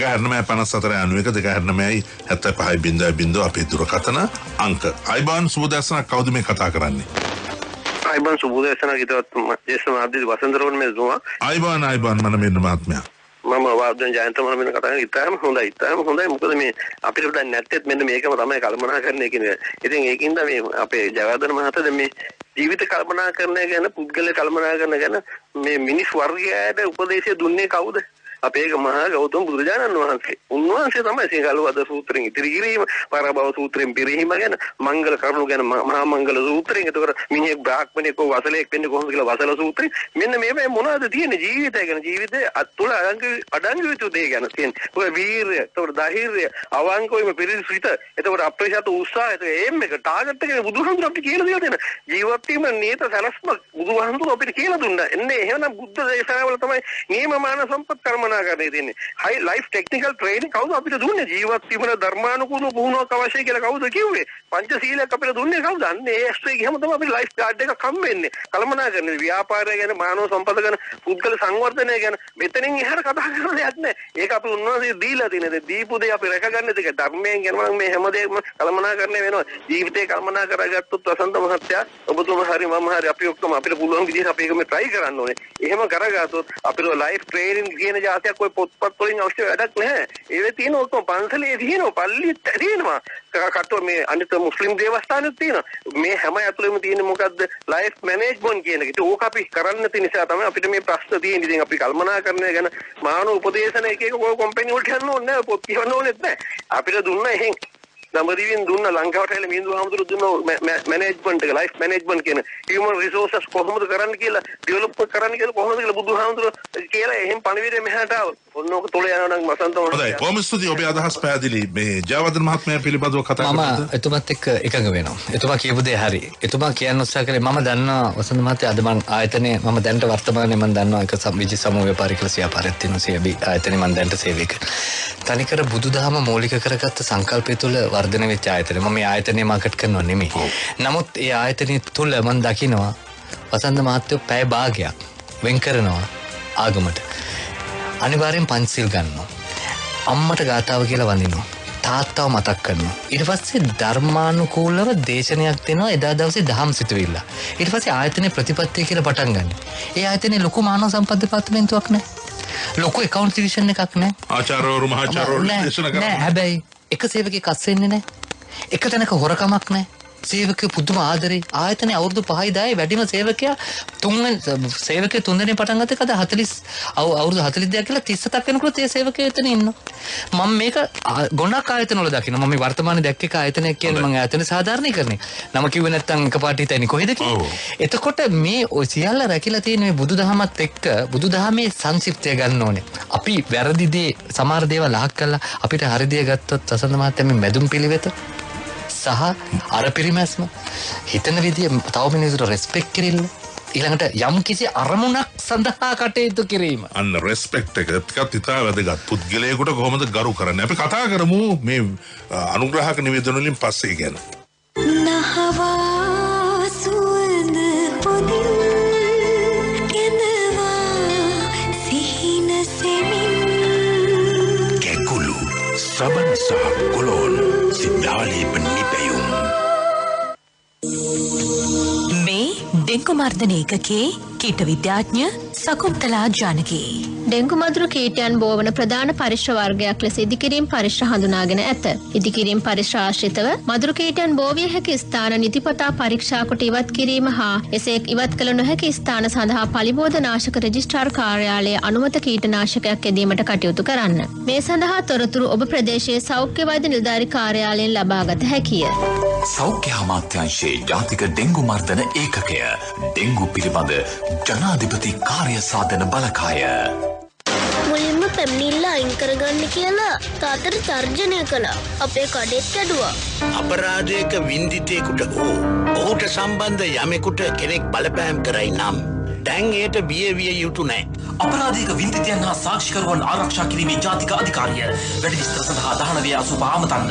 2945491 29475 අපේ දුරකථන අංක. අයිබාන් සුබදැසනක්. කවුද මේ කතා කරන්නේ? අයිබාන් සුබදැසනක්. හිතවත් ජේෂ්ඨ මහත්මිය වසන්තරෝන් මේ දුවා. අයිබාන් මම මෙන්න මහත්මයා. මම වාද්දෙන් ජයන්ත මම මෙන්න කතා කරන්නේ. ඉතාලම හොඳයි. මොකද මේ අපිට දැන් නැත්තේත් මෙන්න මේකම තමයි කල්පනාකරණය කියන්නේ. ඉතින් ඒකින්ද මේ අපේ ජයවර්ධන මහතා දැන් මේ ජීවිත කල්පනාකරණය ගැන පුද්ගල කල්පනාකරණය ගැන මේ මිනිස් වර්ගයට උපදේශය දුන්නේ කවුද? අපේ මහා ගෞතම බුදුරජාණන් වහන්සේ. උන්වහන්සේ තමයි සිංහලවද සූත්‍රයෙන් ඉදිරි කිරීම, පරබව සූත්‍රයෙන් පිරිහීම ගැන, මංගල කරුණු ගැන මහා මංගල සූත්‍රයෙන්, එතකොට මිනිහෙක් බ්‍රාහ්මණයෙක් වසලෙක් වෙන්නේ කොහොමද කියලා වසල සූත්‍රයෙන්. මෙන්න මේ මොනවද තියෙන්නේ ජීවිතය ගැන, ජීවිතයේ අතුල අඩංගු යුතු දේ ගැන තියෙන්නේ. ඔය වීරය, එතකොට ධෛර්යය, අවංකවම පිරිසිත, එතකොට අප්‍රේෂිත උත්සාහය, එම් එක ටාගට් එක බුදුහාමුදුරුවෝ අපිට කියලා දීලා තියෙන. ජීවත් වීම නියත සලස්ම බුදුහාමුදුරුවෝ අපිට කියලා දුන්නා. එන්නේ එහෙනම් බුද්ධ දේශනාවල තමයි නියමමාන සම්පත් කර්මනාකරණය තියෙන්නේ. හයි ලයිෆ් ටෙක්නිකල් ට්‍රේනින් කවුද අපිට දුන්නේ? ජීවත් වීම ධර්මානුකූලව පුහුණුවක් අවශ්‍යයි කියලා කවුද කිව්වේ? පංචශීලයක් අපිට දුන්නේ කවුද? අන්නේ ඒ ඇස්ට්‍රේ ගියම තමයි අපිට ලයිෆ් ගාඩ් එකක් හම්බ වෙන්නේ. කල්පනාකරන්නේ ව්‍යාපාරය ගැන, මානව සම්පත ගැන, පුද්ගල සංවර්ධනය ගැන මෙතනින් එහාට කතා කරන දෙයක් නැහැ. ඒක අපි උන්වහන්සේ දීලා තියෙන දීපු දේ අපි රැකගන්න දෙක ධර්මයෙන් ගැන මේ හැමදේම කල්පනාකරණය වෙනවා. ජීවිතේ කල්පනා කරගත්තොත් වසන්ත මහත්තයා ඔබතුම හරි මම හරි අපි ඔක්කොම අපිට පුළුවන් විදිහට අපි මේක try කරන්න ඕනේ. එහෙම කරගත්තොත් අපිට ලයිෆ් ට්‍රේනින් කියන જાතියක් ඔය පොත්පත් වලින් අවශ්‍ය වැඩක් නැහැ. ඒවේ තියෙන ඔක්කොම පන්සලේ තියෙනවා, පල්ලියේ තියෙනවා. කට්ටෝ මේ අනිත් මුස්ලිම් දේවස්ථානෙත් තියෙනවා. මේ හැම ඇතුළෙම තියෙන මොකද්ද? ලයිෆ් මැනේජ්මන්ට් කියන එක. ඒක අපි කරන්න තියෙන නිසා තමයි අපිට මේ ප්‍රශ්න තියෙන්නේ. ඉතින් අපි කල්පනා කරන ගැන මානව උපදේශන එක ඔය කම්පැනි වලට යන්න ඕනේ නැහැ. පොත් කියවන්න ඕනෙත් නැහැ. අපිට දුන්න එහෙන් නම්බරින් දුන්න ලංකාවට හැල මින්දු හමුදුරු දුන්න මැනේජ්මන්ට් එක, ලයිෆ් මැනේජ්මන්ට් කියන හියුමන් රිසෝසස් කොහොමද කරන්න කියලා, ඩෙවලොප් කරන්න කියලා කොහොමද කියලා බුදුහාමුදුරු කියලා එහෙන් පණිවිඩය මෙහාට ආව. ඔන්නෝක තොල යනවා නම් වසන්ත හොඳයි. කොහොම ස්තුතියි ඔබේ අදහස් පැහැදිලි. මේ ජයවර්ධන මහත්මයා පිළිබඳව කතා කරලා මම එතුමත් එක්ක එකඟ වෙනවා. එතුමා කියපු දේ හරි. එතුමා කියන්න උත්සාහ කරේ මම දන්නවා වසන්ත මහත්තයා අද මම ආයතනයේ මම දැනට වර්තමානයේ මම දන්නවා එක විජි සමූහ ව්‍යාපාරික ව්‍යාපාරයක් තියෙනවා CB ආයතනයේ මම දැනට සේවය කරනවා. තනිකර බුදුදහම මූලික කරගත්ත සංකල්පය තුළ වර්ධනය වෙච්ච ආයතනය. මම මේ ආයතනය මාකට් කරනවා නෙමෙයි. නමුත් ඒ ආයතනය තුළ මම දකිනවා වසන්ත මහත්තයෝ පැය භාගයක් වෙන් කරනවා ආගමට. අනිවාර්යෙන් පංචශීල් ගන්නවා. අම්මට ගාතාව කියලා වඳිනවා. තාත්තව මතක් කරනවා. ඊට පස්සේ ධර්මානුකූලව දේශනයක් දෙනවා එදා දවසේ දහම් සිතුවිල්ල. ඊට පස්සේ ආයතනයේ ප්‍රතිපත්තිය කියලා පටන් ගන්න. ඒ ආයතනයේ ලොකු මානව සම්පත් දෙපාර්තමේන්තුවක් නැහැ. ලොකු account division එකක් නැහැ. ආචාර්යවරු මහාචාර්යවරු දේශනා කරනවා. නෑ හැබැයි එක සේවකයෙක් අස්සෙන්නේ නැහැ. එක තැනක හොරකමක් නැහැ. සේවකයෝ පුදුම ආදරේ. ආයතනයේ අවුරුදු 5යි 10යි වැඩිම සේවකයා සේවකයෝ 3 දෙනෙක් පටන් ගත්තේ කද 40 අවුරුදු 42ක් කියලා 37ක් වෙනකොට ඒ සේවකයෝ එතන ඉන්නවා. මම මේක ගොඩක් ආයතන වල දකිනවා. මම මේ වර්තමානයේ දැක්ක එක ආයතනයක් කියන්නේ මම ආයතන සාධාරණීකරණය. නම කිව්වේ නැත්තම් එකපාරට හිතන්නේ කොහෙද කියලා. එතකොට මේ ඔය සියල්ල රැකිලා තියෙන මේ බුදුදහමත් එක්ක බුදුදහමේ සංක්ෂිප්තය ගන්න ඕනේ. අපි වැරදි දේ සමහර දේවල් අහක් කළා අපිට හරි දේ ගත්තොත් වසන්ත මහත්තයා මේ මැදුම් පිළිවෙත සහ අර පිරිමැස්ම හිතන විදිය තව මිනිසුන්ට රෙස්පෙක්ට් කිරිල්ල ඊළඟට යම් කිසි අරමුණක් සඳහා කටයුතු කිරීම අන්න රෙස්පෙක්ට් එක ටිකක් ඉතා වැදගත්. පුද්ගලයෙකුට කොහොමද ගරු කරන්නේ? අපි කතා කරමු මේ අනුග්‍රහක නිවේදන වලින් පස්සේ ගැන. Saban sah kolon sidali penipayum. මේ ඩෙංගු මර්ධන ඒකකයේ කීට විද්‍යාඥ සකුන්තලා ජානකී. ඩෙංගු මදුරු කීටයන් බෝවන ප්‍රධාන පරිශ්‍ර වර්ගයක් ලෙස ඉදිකිරීම් පරිශ්‍ර හඳුනාගෙන ඇත. ඉදිකිරීම් පරිශ්‍ර ආශ්‍රිතව මදුරු කීටයන් බෝවිය හැකි ස්ථාන නිතිපතා පරීක්ෂා කොට ඉවත් කිරීම හා එසේ ඉවත් කළ නොහැකි ස්ථාන සඳහා පලිබෝධනාශක රෙජිස්ට්‍රාර් කාර්යාලයේ අනුමත කීටනාශකයක් යෙදීමට කටයුතු කරන්න. මේ සඳහා තොරතුරු ඔබ ප්‍රදේශයේ සෞඛ්‍ය වෛද්‍ය නිලධාරී කාර්යාලයෙන් ලබාගත හැකිය. සෞඛ්‍ය අමාත්‍යාංශයේ ජාතික ඩෙංගු මර්ධන ඒකකය ඩෙංගු පිළිබඳ ජනාධිපති කාර්ය සාධන බලකාය. මුලින්ම පැමිණිල්ල අයින් කරගන්න කියලා තාත්තට තර්ජනය කළා. අපේ කඩෙත් කැඩුවා. අපරාධයක වින්දිතයෙකුට හෝ ඔහුට සම්බන්ධ යමෙකුට කෙනෙක් බලපෑම් කරයි නම් දැන් එයට බියවිය යුතු නැහැ. අපරාධයක වින්දිතයන් හා සාක්ෂිකරුවන් ආරක්ෂා කිරීමේ ජාතික අධිකාරිය වැඩි විස්තර සඳහා 1985 අමතන්න.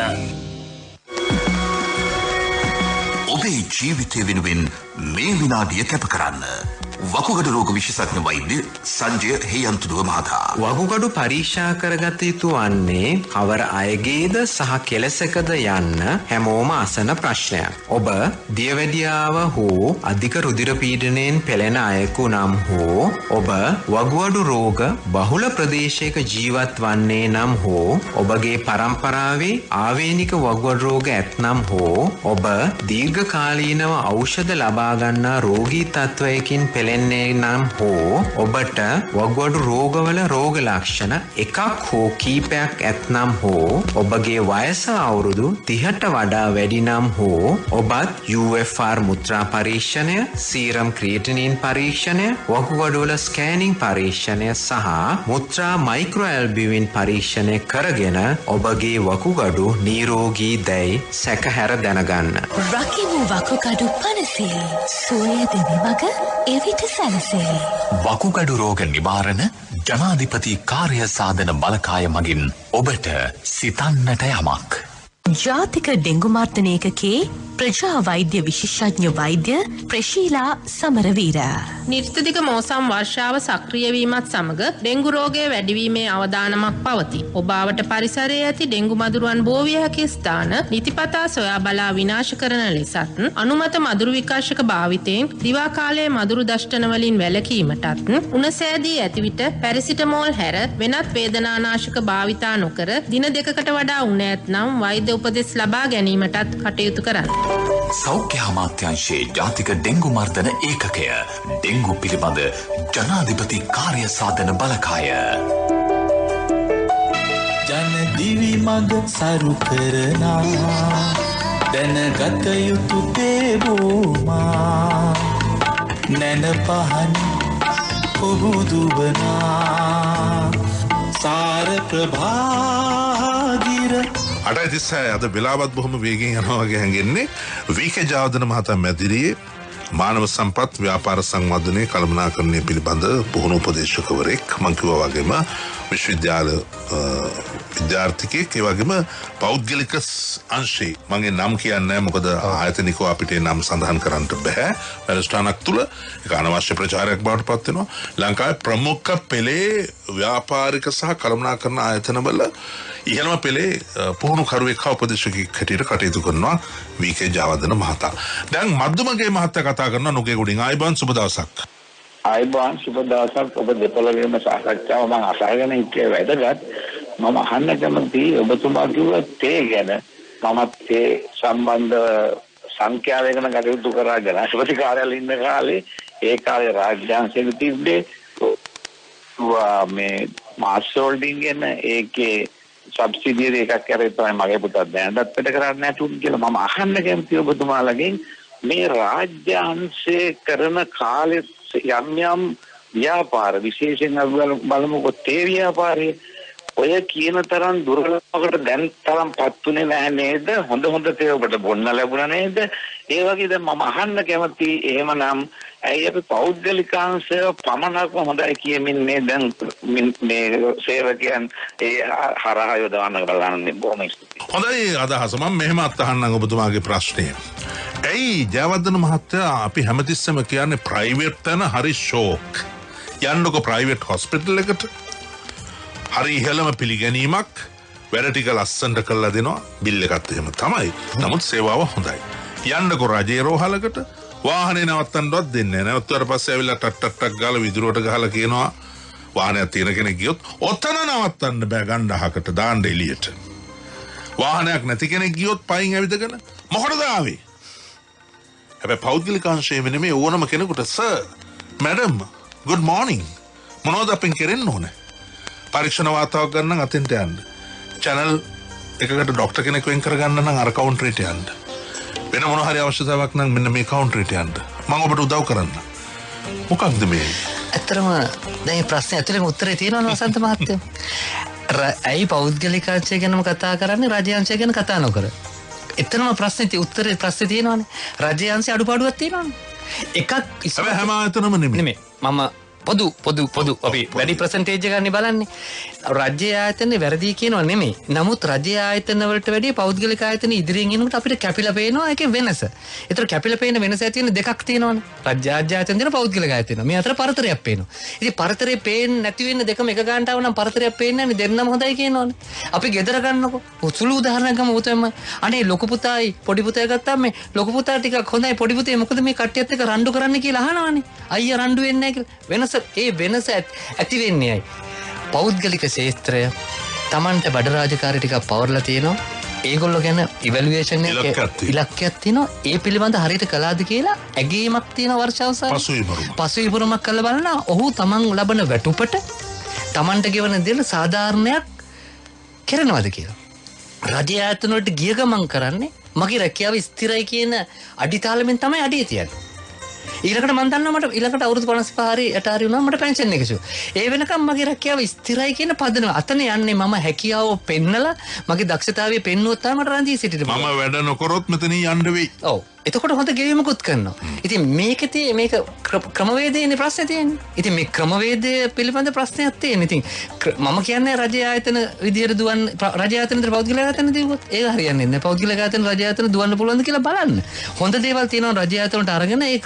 ඔබේ ජීවිතය වෙනුවෙන් මේ විනාඩිය කැප කරන්න. වකුගඩු රෝග විශේෂඥ වෛද්‍ය සංජය හේයන්තුදුව මහතා. වකුගඩු පරීක්ෂා කරගත යුතු වන්නේ කවර අයගේද සහ කෙලෙසකද යන්න හැමෝම අසන ප්‍රශ්නයක්. ඔබ දියවැඩියාව හෝ අධික රුධිර පීඩනයෙන් පෙළෙන අයෙකු නම් හෝ ඔබ වකුගඩු රෝග බහුල ප්‍රදේශයක ජීවත් වන්නේ නම් හෝ ඔබගේ පරම්පරාවේ ආවේනික වකුගඩු රෝග ඇත්නම් හෝ ඔබ දීර්ඝකාලීනව ඖෂධ ලබා ගන්නා රෝගී තත්වයකින් පෙළෙන්නේ නම් හෝ ඔබට වකුගඩු රෝගවල රෝග ලක්ෂණ එකක් හෝ කීපයක් ඇත්නම් හෝ ඔබගේ වයස අවුරුදු 30ට වඩා වැඩි නම් හෝ ඔබත් UFR මුත්‍රා පරීක්ෂණය, සීරම් ක්‍රියේටිනින් පරීක්ෂණය, වකුගඩුවල ස්කෑනිං පරීක්ෂණය සහ මුත්‍රා මයික්‍රෝ ඇල්බියුමින් පරීක්ෂණය කරගෙන ඔබගේ වකුගඩු නිරෝගී දැයි සැකහැර දැනගන්න. රකිමු වකුගඩු පනසේ සුවය දෙවි මග එවිට සැලසේ. වකුගඩු රෝග නිවාරණ ජනාධිපති කාර්ය සාධන බලකාය මගින් ඔබට සිතන්නට යමක්. ජාතික ඩෙංගු මර්ධන ඒකකයේ ප්‍රජා වෛද්‍ය විශේෂඥ වෛද්‍ය ප්‍රශීලා සමරවීර. නිර්තදික මෝසම් වර්ෂාව සක්‍රිය වීමත් සමග ඩෙංගු රෝගය වැඩිවීමේ අවදානමක් පවතී. ඔබාවට පරිසරයේ ඇති ඩෙංගු මදුරුවන් බෝ විය හැකි ස්ථාන නිතිපතා සොයා බලා විනාශ කරන ලෙසත් අනුමත මදුරු විකාශක භාවිතයෙන් දිවා කාලයේ මදුරු දෂ්ටන වලින් වැළකීමටත් උණ සෑදී ඇති විට පැරසිටමෝල් හැර වෙනත් වේදනානාශක භාවිතා නොකර දින දෙකකට වඩා උණ ඇතනම් වෛද්‍ය උපදෙස් ලබා ගැනීමටත් කටයුතු කරන්න. සෞඛ්‍ය අමාත්‍යාංශයේ ජාතික ඩෙංගු මර්ධන ඒකකය ඩෙංගු පිළිබඳ ජනාධිපති කාර්ය සාධන බලකාය. ජන දිවි මඟ සරු කරනා දැනගත යුතු තේබෝමා නැන පහන් ඔබුදුවනා සාර ප්‍රභාගිර 8:36 අද වෙලාවත් බොහොම වේගෙන් යනවා වගේ හැඟෙන්නේ. වීකේ ජාවදන මහතා මැදිරියේ මානව සම්පත් ව්‍යාපාර සංවර්ධනය කළමනාකරණය පිළිබඳ පුහුණු උපදේශකවරයෙක් මම කිව්වා වගේම විශ්වවිද්‍යාල විද්‍යාර්ථිකයෙක් ඒ වගේම පෞද්ගලික අංශේ මගේ නම් කියන්නේ මොකද ආයතනිකව අපිට නම් සඳහන් කරන්න බෑ වැඩසටහනක් තුල ඒක අනවශ්‍ය ප්‍රචාරයක් බවට පත් වෙනවා. ලංකාවේ ප්‍රමුඛ පෙළේ ව්‍යාපාරික සහ කළමනාකරණ ආයතනවල ඉහළම පෙළේ පුහුණු කරුවෙක් හා උපදේශකයෙක් හැටියට කටයුතු කරනවා වීකේ ජාවදන මහතා. දැන් මද්දුමගේ මහතා කතා කරනවා නුගේගොඩින්. ආයිබන් සුබ දවසක්. ආයිබන් සුබ දවසක්. ඔබ දෙපළගෙම සාකච්ඡාව මම අසගෙන ඉන්නේ වැදගත්. මම අහන්න කැමති ඔබතුමා කිව්ව තේ ගැන. මමත් ඒ සම්බන්ධ සංඛ්‍යාව ගැන කටයුතු කරා ජනාධිපති කාර්යාලයේ ඉන්න කාලේ ඒ කාලේ රාජ්‍යාංශෙක තිබ්බේ මේ මාස් හෝල්ඩින් ගැන ඒකේ සබ්සිඩියරි එකක් කරේ තමයි මගේ පුතා දැනටත් වැඩ කරන්නේ නැතුන් කියලා මම අහන්න කැමති ඔබතුමාලගෙන් මේ රාජ්‍යාංශයේ කරන කාලේ යම් යම් ව්‍යාපාර විශේෂයෙන් බලමුකෝ තේ ව්‍යාපාරයේ ඔය කියන තරම් දුර්ලභකට දැන් තරම් පත්ුනේ නැහැ නේද? හොඳ තේ ඔබට බොන්න ලැබුණා නේද? ඒ වගේ දැන් මම අහන්න කැමති එහෙමනම් ඇයි අපි පෞද්ගලිකාංශය පමණක්ම හොඳයි කියමින් මේ දැන් මේ සේවකයන් ඒ හරහා යොදවන්න බලන්නේ බොහොම ස්තුතියි. හොඳයි අදහස. මම මෙහෙම අහන්නම් ඔබතුමාගේ ප්‍රශ්නය. ඇයි ජයවර්ධන මහත්තයා අපි හැමතිස්සෙම කියන්නේ ප්‍රයිවට් තැන හරි ෂෝක්. යන්නකො ප්‍රයිවට් හොස්පිටල් එකට හරි ඉහළම පිළිගැනීමක් වැඩ ටික ලස්සනට කරලා දෙනවා බිල් එකත් එහෙම තමයි. නමුත් සේවාව හොඳයි. යන්නකො රජේ රෝහලකට වාහනේ නවත්තන්නවත් දෙන්නේ නැහැ. නවත්තුවාට පස්සේ ඇවිල්ලා ටක් ගාලා විදුරුවට ගහලා කියනවා වාහනයක් තියෙන කෙනෙක් ගියොත් ඔතන නවත්තන්න බෑ ගණ්ඩහකට දාන්න එළියට. වාහනයක් නැති කෙනෙක් ගියොත් පයින් ඇවිදගෙන මොකටද ආවේ? හැබැයි පෞද්ගලික අංශයේ වෙනමේ ඕනම කෙනෙකුට සර් මැඩම් good morning මොනවද අපෙන් කරන්න ඕනේ? පරීක්ෂණ වාතාවක් ගන්න අතෙන්ට යන්න. channel එකකට ડોක්ටර් කෙනෙක් වෙන් කරගන්න නම් අර කවුන්ටරේට යන්න. වෙන මොන හරි අවශ්‍යතාවක් නම් මෙන්න මේ කවුන්ටරේට යන්න. මම ඔබට උදව් කරන්න. මොකක්ද මේ? ඇත්තටම දැන් මේ ප්‍රශ්නේ ඇතුලේම උත්තරේ තියෙනවනේ වසන්ත මහත්තයෝ. ඇයි පෞද්ගලික අංශය ගැනම කතා කරන්නේ රජ අංශය ගැන කතා නොකර? එතනම ප්‍රශ්නේ උත්තරේ ප්‍රශ්නේ තියෙනවනේ. රජ අංශය අඩුපාඩුවක් තියෙනවනේ. එකක් ඉස්සර හැම ආයතනම නෙමෙයි. මම පොදු අපි වැඩි ප්‍රසන්ටේජ් එකක් බලන්නේ. රාජ්‍ය ආයතනේ වැරදි කියනවා නෙමෙයි. නමුත් රාජ්‍ය ආයතන වලට වැඩිය පෞද්ගලික ආයතන ඉදිරියෙන් එනකොට අපිට කැපිලා පේනවා ඒකේ වෙනස. ඒතර කැපිලා පේන වෙනස ඇති වෙන දෙකක් තියෙනවානේ. රාජ්‍ය ආයතන දෙන පෞද්ගලික ආයතන. මේ අතර පරතරයක් පේනවා. ඉතින් පරතරේ පේන්නේ නැති වෙන්න දෙකම එක ගන්නට ආව නම් පරතරයක් පේන්නේ නැහැ. දෙන්නම හොඳයි කියනවනේ. අපි ගෙදර ගන්නකො. සුළු උදාහරණයක් ගමු උතෙම. අනේ ලොකු පුතායි පොඩි පුතා ගත්තාම මේ ලොකු පුතා ටිකක් හොඳයි පොඩි පුතේ මොකද මේ කට්ටියත් එක්ක රණ්ඩු කරන්න කියලා අහනවනේ. අයියා රණ්ඩු වෙන්නේ නැහැ කියලා. වෙනස ඇති වෙන්නේ ඇයි? පෞද්ගලික ශේත්‍රය Tamanට බඩ රාජකාරී ටිකක් පවර්ලා තියෙනවා. ඒගොල්ලෝ ගැන ඉවැලුවේෂන් ඉලක්කයක් තියෙනවා. ඒ පිළිබඳ හරියට කළාද කියලා ඇගීමක් තියෙන වර්ෂාවසාරේ පසුවිපුරමක් කරලා බලන ඔහු තමන් ලබන වැටුපට තමන්ට ගෙවන දෙන සාධාරණයක් කරනවද කියලා. රජය ආයතන වලට ගිය ගමන් කරන්නේ මගේ රැකියාව ස්ථිරයි කියන අඩිතාලෙමින් තමයි අඩිය තියන්නේ. ඊළඟට මම දන්නවා මට ඊළඟට අවුරුදු 55 හරි 60 හරි වුණා මට පෙන්ෂන් එක ෂෝ. ඒ වෙනකම් මගේ රැකියාව ස්ථිරයි කියන පදනම. අතන යන්නේ මම හැකියාව පෙන්නලා මගේ දක්ෂතාවය පෙන්නුවොත් තමයි මට රැඳී සිටින්න. මම වැඩ නොකරොත් මෙතනින් යන්න වෙයි. ඔව්. එතකොට හොඳ ගෙවීමකුත් කරනවා. ඉතින් මේක ක්‍රමවේදයේනේ ප්‍රශ්නේ තියෙන්නේ. ඉතින් මේ ක්‍රමවේදය පිළිබඳ ප්‍රශ්නයක් තියෙනවා. ඉතින් මම කියන්නේ රජ ආයතන විදියට දුවන් රජ ආයතනද පෞද්ගලික ආයතන දෙවොත් ඒක හරියන්නේ නැහැ. පෞද්ගලික ආයතන රජ ආයතන දුවන්න පුළුවන්ද කියලා බලන්න. හොඳ දේවල් තියෙනවා රජ ආයතනට අරගෙන ඒ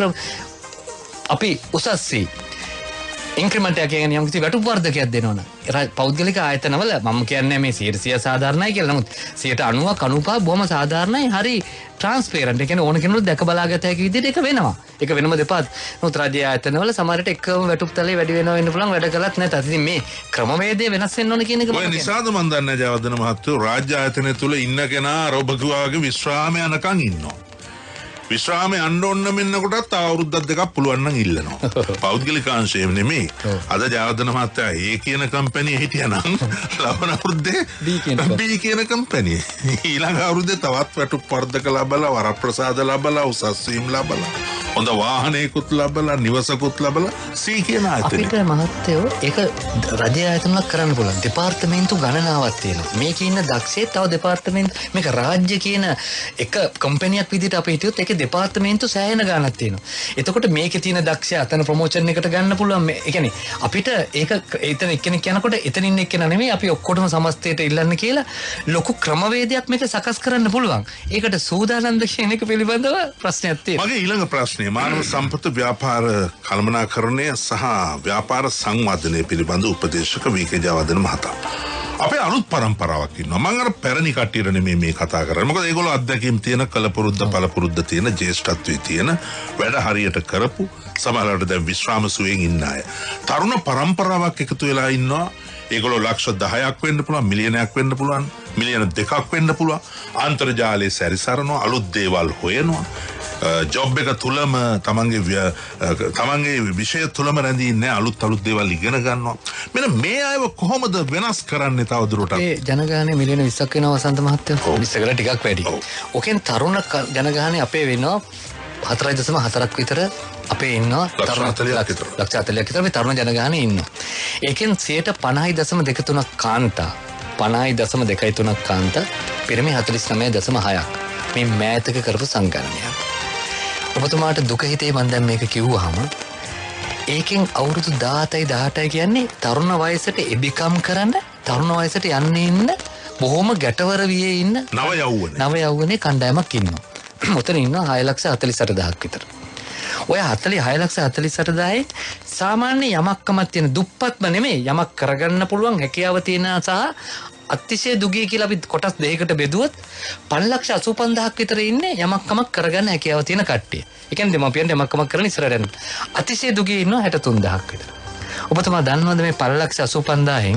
අපි උසස්සේ ඉන්ක්‍රිමන්ට් එකක් කියන්නේ යම් කිසි වැටුප් වර්ධකයක් දෙනවනේ. පෞද්ගලික ආයතනවල මම කියන්නේ මේ 100% සාධාරණයි කියලා. නමුත් 90%ක් 95% බොහොම සාධාරණයි. හරි ට්‍රාන්ස්පේරන්ට්. ඒ කියන්නේ ඕන කෙනෙකුට දැක බලාගත හැකි විදිහට ඒක වෙනවා. ඒක වෙනම දෙපාත්. නමුත් රාජ්‍ය ආයතනවල සමහරට එකම වැටුප් තලයේ වැඩි වෙනවා වෙන්න පුළුවන් වැඩ කළත් නැත. ඉතින් මේ ක්‍රමවේදය වෙනස් වෙන්න ඕන කියන එක ඔය නිසාද මම දන්නේ ජයවර්ධන මහත්තයෝ රාජ්‍ය ආයතනය තුල ඉන්න කෙනා රොබකුවාගේ විශ්‍රාම යනකම් ඉන්නවා. විශ්‍රාම යන්න ඕන මෙන්නකොටත් අවුරුද්දක් දෙකක් පුළුවන් නම් ඉල්ලනවා. පෞද්ගලික අංශය නෙමෙයි. අද ජයවර්ධන මහත්තයා ඒ කියන කම්පැනි හිටියානම් ලබන අවුරුද්දේ B කියන කම්පැනි. ඊළඟ අවුරුද්දේ තවත් වැටුප් වර්ධක ලබලා වරප්‍රසාද ලබලා උසස් වීම් ලබලා හොඳ වාහනයකුත් ලබලා නිවසකුත් ලබලා C කියන ආයතනය. අපිට මහත්තයෝ ඒක රජ ආයතනවල කරන්න පුළුවන්. දෙපාර්තමේන්තු ගණනාවක් තියෙනවා. මේකේ ඉන්න දක්ෂයෙක් තව දෙපාර්තමේන්තු මේක රාජ්‍ය කියන එක කම්පැනියක් විදිහට අපි හිටියොත් ඒකේ දෙපාර්තමේන්තු සෑහෙන ගාණක් තියෙනවා. එතකොට මේකේ තියෙන දක්ෂයා අතන ප්‍රොමෝෂන් එකට ගන්න පුළුවන්. ඒ කියන්නේ අපිට ඒක එතන එක්කෙනෙක් යනකොට එතනින් එක්කෙනා නෙමෙයි අපි ඔක්කොටම සමස්තයට ඉල්ලන්න කියලා ලොකු ක්‍රමවේදයක් මේක සකස් කරන්න පුළුවන්. ඒකට සූදානම්ද කියන එක පිළිබඳව ප්‍රශ්නයක් තියෙනවා. මගේ ඊළඟ ප්‍රශ්නේ මානව සම්පත ව්‍යාපාර කළමනාකරණය සහ ව්‍යාපාර සංවර්ධනය පිළිබඳ උපදේශක වී.කේ. ජයවර්ධන මහතා. අපේ අලුත් පරම්පරාවක් ඉන්නවා. මම අර පැරණි කට්ටියට නෙමෙයි මේ කතා කරන්නේ. මොකද ඒගොල්ලෝ අත්දැකීම් තියෙන කලපුරුද්ද පළපුරුද්ද තියෙන ජේෂ්ඨත්වයේ තියෙන වැඩ හරියට කරපු සමහරවිට දැන් විශ්‍රාම සුවයෙන් ඉන්න අය. තරුණ පරම්පරාවක් එකතු වෙලා ඉන්නවා. ඒගොල්ලෝ ලක්ෂ 10ක් වෙන්න පුළුවන්, මිලියනයක් වෙන්න පුළුවන්, මිලියන 2ක් වෙන්න පුළුවන්. අන්තර්ජාලයේ සැරිසරනවා, අලුත් දේවල් හොයනවා. ජොබ් එක තුලම තමන්ගේ විෂය තුලම රැඳී ඉන්නේ අලුත් දේවල් ඉගෙන ගන්නවා. මෙන්න මේ අයව කොහොමද වෙනස් කරන්නේ තවදුරටත්? ඒ ජනගහනය මිලියන 20ක් වෙනවා වසන්ත මහත්තයා. 20කට ටිකක් වැඩි. ඕකෙන් තරුණ ජනගහනය අපේ වෙනවා 4.4ක් විතර අපේ ඉන්නවා තරුණ 40ක් විතර මේ තරුණ ජනගහනය ඉන්නවා. ඒකෙන් 50.23ක් කාන්තා 50.23ක් කාන්තා පිරිමි 49.6ක් මේ මෑතක කරපු සංගණනයක්. ඔබතුමාට දුක හිතේ මන් දැන් මේක කිව්වහම ඒකෙන් අවුරුදු 17යි 18යි කියන්නේ තරුණ වයසට එබිකම් කරන්න තරුණ වයසට යන්නේ ඉන්න බොහොම ගැටවර වියේ ඉන්න නව යෞවනේ කණ්ඩායමක් ඉන්නවා. උතන ඉන්නවා 6,48,000ක් විතර. ඔය 6,48,000 සාමාන්‍ය යමක්කමක් තියෙන දුප්පත්ම නෙමෙයි යමක් කරගන්න පුළුවන් හැකියාව තියෙන සහ අතිශය දුගී කියලා අපි කොටස් දෙකකට බෙදුවොත් 5,85,000ක් විතර ඉන්නේ යමක්කමක් කරගන්න හැකියාව තියෙන කට්ටිය. ඒ කියන්නේ දෙමාපියන් යමක්කමක් කරන ඉස්සරහට යන. අතිශය දුගී ඉන්නවා 63,000ක් විතර. ඔබතුමා දන්නවද මේ 5,85,000න්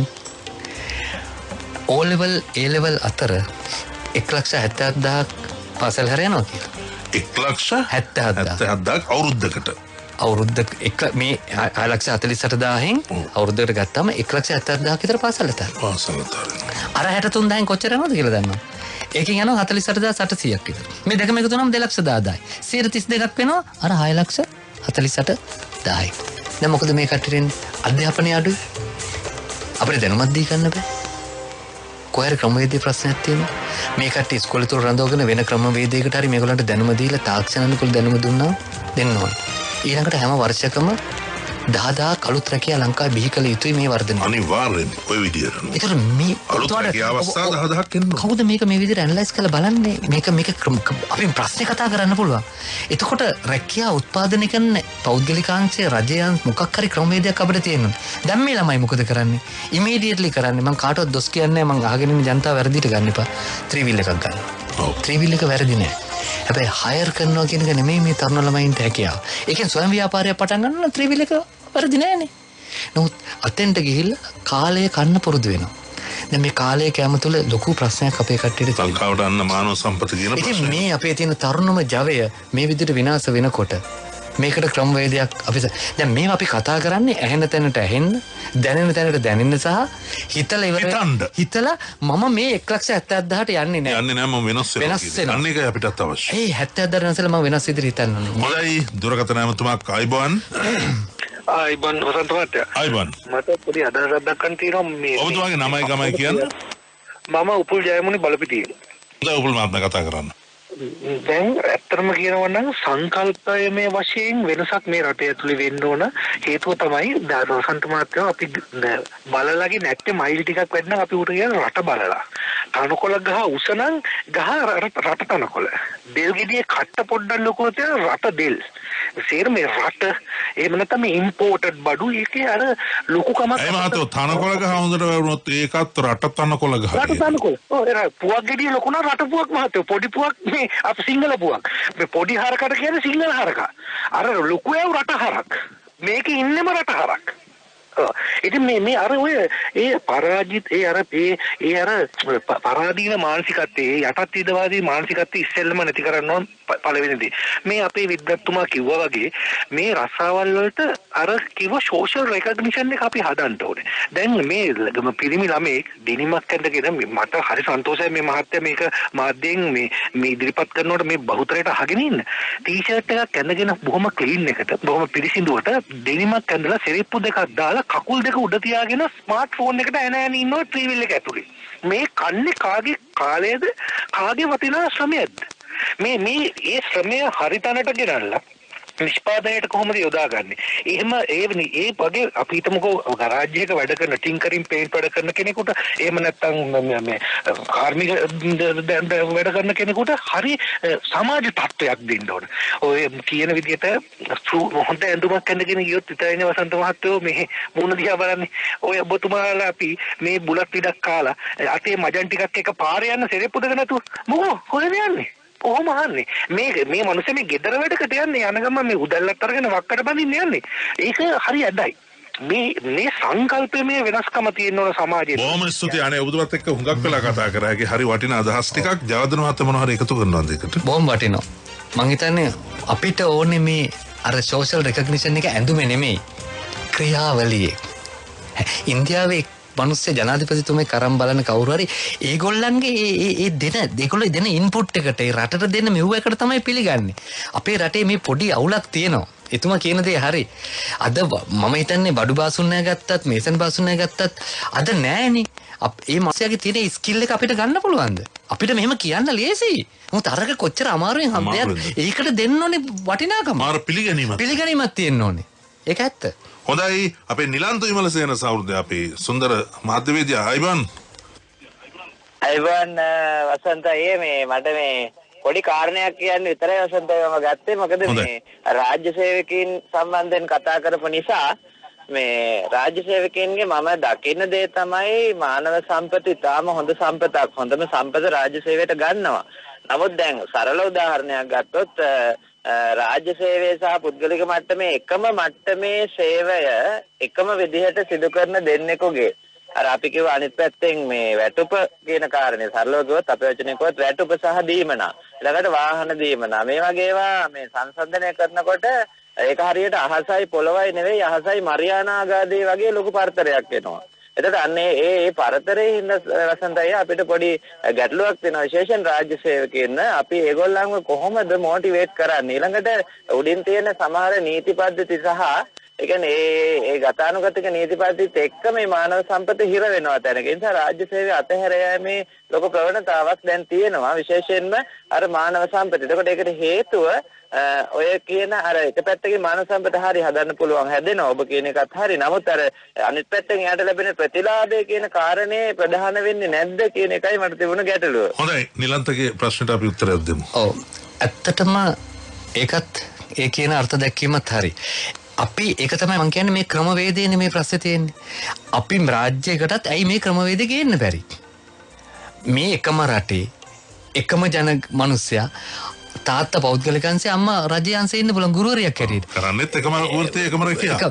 O level A level අතර 1,70,000ක් පාසල් හැර යනවා කියලා. 1,70,000ක් අවුරුද්දකට මේ 6,48,000න් අවුරුද්දකට ගත්තාම 1,70,000ක් විතර පාසල් අතර. අර 63,000න් කොච්චර යනවද කියලා දන්නවද? ඒකෙන් යනවා 48,800ක් විතර. මේ දෙකම එකතු වුණාම 2,10,000යි. 132ක් වෙනවා අර 6,48,000යි. දැන් මොකද මේ කට්ටියෙන් අධ්‍යාපනය අඩුයි. අපිට දැනුමක් දී ගන්න බෑ. කොහේ ක්‍රමවේදී ප්‍රශ්නයක් තියෙනවා. මේ කට්ටිය ඉස්කෝලේ තුල රඳවගෙන වෙන ක්‍රමවේදයකට හරි මේගොල්ලන්ට දැනුම දීලා තාක්ෂණික දැනුම දුන්නා දෙන්න ඕනේ. ඊළඟට හැම වර්ෂයකම 10,000 අලුත් රැකියා ලංකාවේ බිහි කළ යුතුයි මේ වර්ධනය. අනිවාර්යෙන් ඔය විදියට. ඒතර මේ අලුත් රැකියා අවස්ථා 10,000ක් එනවා. කවුද මේක මේ විදියට ඇනලයිස් කරලා බලන්නේ? මේක අපි ප්‍රශ්නේ කතා කරන්න පුළුවන්. එතකොට රැකියා උත්පාදනය කරන පෞද්ගලිකාංශයේ රජයන් මොකක් හරි ක්‍රමවේදයක් අපිට තියෙනවා. දැන් මේ ළමයි මොකද කරන්නේ? ඉමීඩියට්ලි කරන්නේ මම කාටවත් දොස් කියන්නේ නැහැ. මම අහගෙන ඉන්න ජනතාව වැරදිට ගන්න එපා. ත්‍රිවිල් එකක් ගන්න. ත්‍රිවිල් එක වැරදි නෑ. හැබැයි හයර් කරනවා කියන එක නෙමෙයි මේ තරුණ ළමයින්ට හැකියාව. ඒකෙන් ස්වයං ව්‍යාපාරයක් පටන් ගන්න ත්‍රිවිල් එක වැරදි නෑනේ. නමුත් අතෙන්ට ගිහිල්ලා කාලය කන්න පුරුදු වෙනවා. දැන් මේ කාලයේ කැම තුල ලොකු ප්‍රශ්නයක් අපේ කට්ටියට තියෙනවා. ලංකාවට අන්න මානව සම්පත කියන ප්‍රශ්නය. ඉතින් මේ අපේ තියෙන තරුණම ජවය මේ විදිහට විනාශ වෙනකොට මේකට ක්‍රමවේදයක් අපි දැන් මේව අපි කතා කරන්නේ ඇහෙන තැනට ඇහෙන්න, දැනෙන තැනට දැනෙන්න සහ හිතලා ඉවර හිතලා මම මේ 1,77,000ට යන්නේ නැහැ. යන්නේ නැහැ මම වෙනස් වෙනවා. අන්න ඒකයි අපිටත් අවශ්‍ය. ඒ 77,000 වෙනසලා මම වෙනස් විදිහට හිතන්න ඕනේ. හොඳයි දුරකථන ඇමතුමාක් ආයිබෝන්. ආයිබෝන් වසන්ත මහත්තයා. ආයිබෝන්. මට පොඩි අදහසක් දක්වන්න තියෙනවා මේ. ඔබතුමාගේ නමයි ගමයි කියන්න. මම උපුල් ජයමුනි බලපිටියේ. හොඳයි උපුල් මහත්මයා කතා කරන්න. දැන් ඇත්තටම කියනවා නම් සංකල්පයේ වශයෙන් වෙනසක් මේ රටේ ඇතුලේ වෙන්න ඕන හේතුව තමයි වසන්ත මහත්තයා අපි බලලාගේ නැත්තේ මයිල් ටිකක් වැඩි නම් අපි උට කියන රට බලලා තනකොළ ගහ උසනම් ගහ රට තනකොළ දෙල් ගෙඩියේ කට්ට පොඩ්ඩක් ලොකු තියෙන රට දෙල් සේර මේ රට එහෙම නැත්නම් මේ ඉම්පෝටඩ් බඩු ඒකේ අර ලොකු කමක් ඒ මහත්තයෝ තනකොළ ගහ හොඳට වැවුනොත් ඒකත් රට තනකොළ ගහ රට තනකොළ ඔව් ඒ පුවක් ගෙඩිය ලොකු නම් රට පුවක් මහත්තයෝ පොඩි පුවක් මේ අප සිංහල පුවක් මේ පොඩි හරකට කියන්නේ සිංහල හරක අර ලොකු ඒව රට හරක් මේකේ ඉන්නෙම රට හරක් ඉතින් මේ අර ඔය ඒ පරාජිත ඒ අර පරාදීන මානසිකත්වයේ යටත් විදවාදී මානසිකත්වයේ ඉස්සෙල්ලම නැති කරන්න ඕන පළවෙනි දේ මේ අපේ විද්වත්තුමා කිව්වා වගේ මේ රසාවල් වලට අර කිව්ව සෝෂල් රෙකග්නිෂන් එක අපි හදන්න ඕනේ දැන් මේ පිරිමි ළමයි දෙනිමක් ඇඳගෙන මට හරි සන්තෝෂයි මේ මහත්තයා මේක මාධ්‍යයෙන් මේ ඉදිරිපත් කරනකොට මේ බහුතරයට අහගෙන ඉන්න ටී-ෂර්ට් එකක් ඇඳගෙන බොහොම ක්ලීන් එකට බොහොම පිරිසිදුවට දෙනිමක් ඇඳලා සෙරෙප්පු දෙකක් දාලා කකුල් දෙක උඩ තියාගෙන ස්මාර්ට්ෆෝන් එකට ඇන ඉන්නවා ට්‍රීවිල් එක ඇතුලේ මේ කන්නේ කාගේ කාලයේද කාගේ වටිනා ශ්‍රමයක්ද මේ ඒ ශ්‍රමය හරිතැනට ගෙනල්ලා නිෂ්පාදනයට කොහොමද යොදාගන්නේ එහෙම ඒ වගේ අපි හිතමුකෝ ගරාජ් එකක වැඩ කරන ටින්කරින් පේන්ට් වැඩ කරන කෙනෙකුට එහෙම නැත්නම් මේ කාර්මික වැඩ කරන කෙනෙකුට හරි සමාජ තත්ත්වයක් දෙන්න ඕන ඔය කියන විදිහට හොඳ ඇඳුමක් ඇඳගෙන ගියොත් ඉතින් වසන්ත මහත්තයෝ මේ මුණ දිහා බලන්නේ ඔය ඔබතුමාලා අපි මේ බුලත් පිටක් කාලා අතේ මජන් ටිකක් එක පාරේ යන සෙරෙප්පු දෙක නැතුව මොකෝ කොහෙද යන්නේ කොහොම අහන්නේ මේ මිනිස්සු මේ ගෙදර වැඩකට යන්නේ යන ගමන් මේ උදැල්ලත් අරගෙන වක්කට බඳින්න යන්නේ ඒක හරි ඇදයි මේ සංකල්පයේ මේ වෙනස්කම තියෙන ඕන සමාජයේ බොහොම ස්තුතියි අනේ ඔබතුමත් එක්ක හුඟක් වෙලා කතා කරා ඒකේ හරි වටිනා අදහස් ටිකක් ජයවර්ධන මහත්තයා මොනවා හරි එකතු කරනවාද ඒකට බොහොම වටිනවා මං හිතන්නේ අපිට ඕනේ මේ අර සෝෂල් රෙකග්නිෂන් එක ඇඳුමේ නෙමෙයි ක්‍රියාවලියේ ඉන්දියාවේ මනුස්ස ජනාධිපතිතුමේ කරන් බලන කවුරු හරි ඒගොල්ලන්ගේ ඒගොල්ලෝ දෙන ඉන්පුට් එකට ඒ රටට දෙන මෙව්ව එකට තමයි පිළිගන්නේ. අපේ රටේ මේ පොඩි අවුලක් තියෙනවා. එතුමා කියන දේ හරි. අද මම හිතන්නේ බඩු බාසුන්නය ගත්තත් මේසන් බාසුන්නය ගත්තත් අද නෑනේ. මේ මාසයාගේ තියෙන ස්කිල් එක අපිට ගන්න පුළුවන්ද? අපිට මෙහෙම කියන්න ලේසියි. මොකද අරක කොච්චර අමාරුවෙන් හම්බයක් ඒකට දෙන්න ඕනේ වටිනාකම. මාර පිළිගැනීමක් තියෙන්න ඕනේ. ඒක ඇත්ත. හොඳයි අපේ නිලන්ත විමලසේන සහෘදයා අපේ සුන්දර මාධ්‍යවේදියා අයිබන් වසන්තයේ මට මේ පොඩි කාරණයක් කියන්න විතරයි වසන්තයේ මම ගත්තේ මොකද මේ රාජ්‍ය සේවකයන් සම්බන්ධයෙන් කතා කරපු නිසා මේ රාජ්‍ය සේවකයන්ගේ මම දකින්න දේ තමයි මානව සම්පත ඉතාම හොඳ සම්පතක් හොඳම සම්පත රාජ්‍ය සේවයට ගන්නවා නමුත් දැන් සරල උදාහරණයක් ගත්තොත් රාජ්‍ය සේවය සහ පුද්ගලික මට්ටමේ එකම මට්ටමේ සේවය එකම විදිහට සිදු කරන දෙන්නෙකුගේ අර අපි කිව්ව අනිත් පැත්තෙන් මේ වැටුප කියන කාරණේ සරලව කිව්වොත් අපේ වචනේ කිව්වොත් වැටුප සහ දීමනා ඊළඟට වාහන දීමනා මේ වගේ ඒවා මේ සංසන්දනය කරනකොට ඒක හරියට අහසයි පොළවයි නෙවෙයි අහසයි මරියානා ආගාදී වගේ ලොකු පරතරයක් එනවා එතකොට අන්නේ ඒ පරතරේ හින්දා වසන්තය අපිට පොඩි ගැටලුවක් තියෙනවා විශේෂයෙන් රාජ්‍ය සේවකයන් අපි ඒගොල්ලන්ව කොහොමද මොටිවේට් කරන්නේ ඊළඟට උඩින් තියෙන සමහර නීති පද්ධති සහ ඒ කියන්නේ ඒ ගතානුගතික නීති පද්ධතිත් එක්ක මේ මානව සම්පත හිර වෙනවා තැනක. ඒ නිසා රාජ්‍ය සේවය අතහැර යෑමේ ලොකු ප්‍රවණතාවක් දැන් තියෙනවා විශේෂයෙන්ම අර මානව සම්පත. ඒකට ඒකට හේතුව ඔය කියන අර එක පැත්තකින් මානව සම්පත හරි හදන්න පුළුවන් හැදෙනවා ඔබ කියන එකත් හරි. නමුත් අර අනිත් පැත්තෙන් එයාට ලැබෙන ප්‍රතිලාභය කියන කාරණේ ප්‍රධාන වෙන්නේ නැද්ද කියන එකයි මට තිබුණ ගැටලුව. හොඳයි නිලන්තගේ ප්‍රශ්නට අපි උත්තරයක් දෙමු. ඔව්. ඇත්තටම ඒකත් ඒ කියන අර්ථ දැක්වීමත් හරි. අපි ඒක තමයි මම කියන්නේ මේ ක්‍රමවේදයනේ මේ ප්‍රශ්නේ තියෙන්නේ. අපි රාජ්‍යයකටත් ඇයි මේ ක්‍රමවේදය ගේන්න බැරි? මේ එකම රටේ එකම මිනිස්සයා තාත්තා පෞද්ගලික අංශය අම්මා රජයේ අංශයේ ඉන්න පුළුවන් ගුරුවරියක් හැටියට. කරන්නේත් එකම වෘත්තයේ එකම රැකියාව.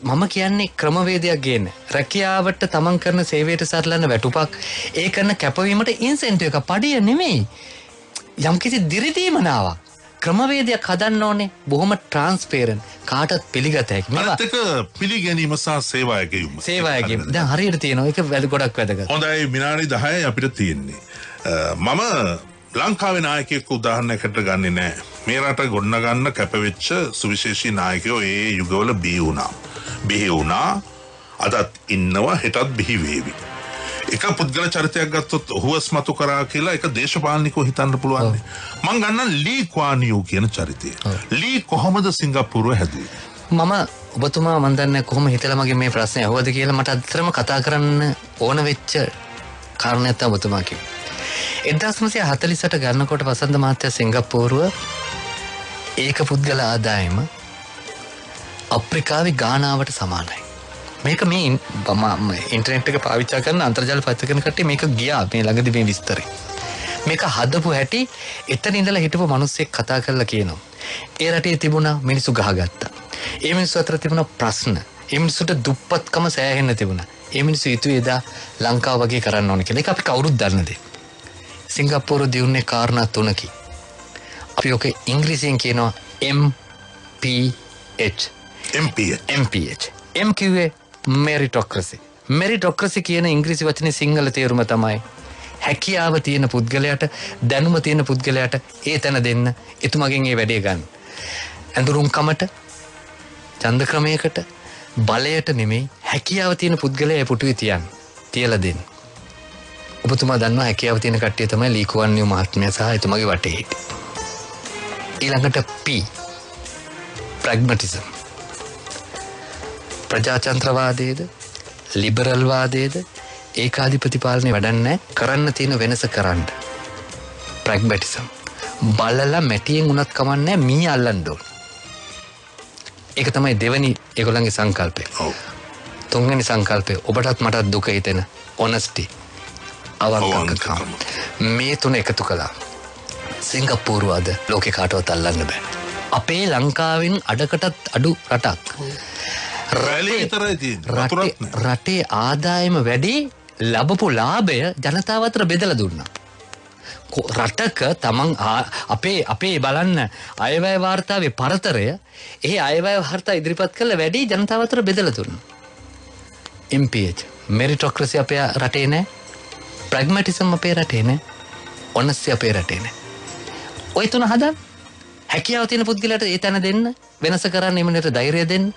මම කියන්නේ ක්‍රමවේදයක් ගේන්න. රැකියාවට තමන් කරන සේවයට සරලන වැටුපක් ඒ කරන කැපවීමට ඉන්සෙන්ටිව් එක පඩිය නෙමෙයි. යම්කිසි දිරිදීමනාවක්. ක්‍රමවේදයක් හදන්න ඕනේ බොහොම ට්‍රාන්ස්පේරන්ට් කාටත් පිළිගත හැකි. මේවත් එක පිළිගැනීම සහ සේවා යැවීම. සේවා යැවීම. දැන් හරියට තියෙනවා. ඒක ගොඩක් වැදගත්. හොඳයි විනාඩි 10යි අපිට තියෙන්නේ. මම ලංකාවේ නායකයෙක් උදාහරණයකට ගන්නෙ නෑ. මේ රට ගොඩනගන්න කැපවෙච්ච සුවිශේෂී නායකයෝ ඒ යුගවල බිහි වුණා. අදත් ඉන්නවා හෙටත් බිහි වේවි. එක පුද්ගල චරිතයක් ගත්තොත් ඔහුවස්මතු කරා කියලා එක දේශපාලනිකව හිතන්න පුළුවන්. මං ගන්නම් ලී ක්වාන් යූ කියන චරිතය. ලී කොහොමද සිංගප්පූරුව හැදුවේ? මම ඔබතුමා මන් දන්නේ කොහොම හිතලා මගේ මේ ප්‍රශ්නේ අහුවද කියලා මට අත්‍තරම කතා කරන්න ඕන වෙච්ච කාරණයක් තමයි ඔබතුමා කිව්වේ. 1948 ගන්නකොට වසන්ත මහත්තයා සිංගප්පූරුව ඒක පුද්ගල ආදායම අප්‍රිකාවේ ගානාවට සමානයි. මේක මේ ඉන්ටර්නෙට් එක පාවිච්චි කරන අන්තර්ජාල පාවිච්චි කරන කට්ටිය මේක ගියා මේ ළඟදී මේ විස්තරේ. මේක හදපු හැටි එතන ඉඳලා හිටපු මිනිස්සෙක් කතා කරලා කියනවා. ඒ රටේ තිබුණා මිනිස්සු ගහගත්තා. ඒ මිනිස්සු අතර තිබුණා ප්‍රශ්න. ඒ මිනිස්සුන්ට දුප්පත්කම සෑහෙන්න තිබුණා. ඒ මිනිස්සු හිතුවේ එදා ලංකාව වගේ කරන්න ඕනේ කියලා. ඒක අපි කවුරුත් දන්න දෙයක්. සිංගප්පූරු දියුනේ කාරණා තුනකි. අපි ඔක ඉංග්‍රීසියෙන් කියනවා MPH. M කිව්වේ මෙරිටොක්‍රසි. මෙරිටොක්‍රසි කියන ඉංග්‍රීසි වචනේ සිංහල තේරුම තමයි හැකියාව තියෙන පුද්ගලයාට දැනුම තියෙන පුද්ගලයාට ඒ තැන දෙන්න එතුමගෙන් ඒ වැඩේ ගන්න. ඇඳුරුම්කමට ඡන්ද ක්‍රමයකට බලයට නෙමෙයි හැකියාව තියෙන පුද්ගලයා ඒ පුටුවේ තියලා දෙන්න. ඔබතුමා දන්නවා හැකියාව තියෙන කට්ටිය තමයි ලී කුවන් යූ මහත්මයා සහ එතුමගේ වටේ හිටියේ. ඊළඟට P ප්‍රැග්මැටිසම්. ප්‍රජාතන්ත්‍රවාදයේද ලිබරල් වාදයේද ඒකාධිපති පාලනය වැඩන්නේ කරන්න තියෙන වෙනස කරන්න. ප්‍රැග්මැටිසම්. බලලා මැටියෙන් උනත් කමන්නේ මී අල්ලන්න ඕන. ඒක තමයි දෙවෙනි ඒගොල්ලන්ගේ සංකල්පය. තුන්වෙනි සංකල්පය ඔබටත් මටත් දුක හිතෙන honesty. අවංකකම. මේ තුන එකතු කළා. සිංගප්පූරුව අද ලෝකේ කාටවත් අල්ලන්න බෑ. අපේ ලංකාවෙන් අඩකටත් අඩු රටක්. රටේ ආදායම වැඩි ලැබපු ලාභය ජනතාව අතර බෙදලා දුන්නා. රටක තමන් අපේ බලන්න අයවැය වාර්තාවේ පරතරය ඒ අයවැය වාර්තා ඉදිරිපත් කළ වැඩි ජනතාව අතර බෙදලා දුන්නා. MPH මෙරිටොක්‍රසි අපේ රටේ නෑ. ප්‍රැග්මැටිසම් අපේ රටේ නෑ. honesty අපේ රටේ නෑ. ඔය තුන හදන්න. හැකියාව තියෙන පුද්ගලයාට ඒ තැන දෙන්න, වෙනස කරන්න එමුණට ධෛර්යය දෙන්න.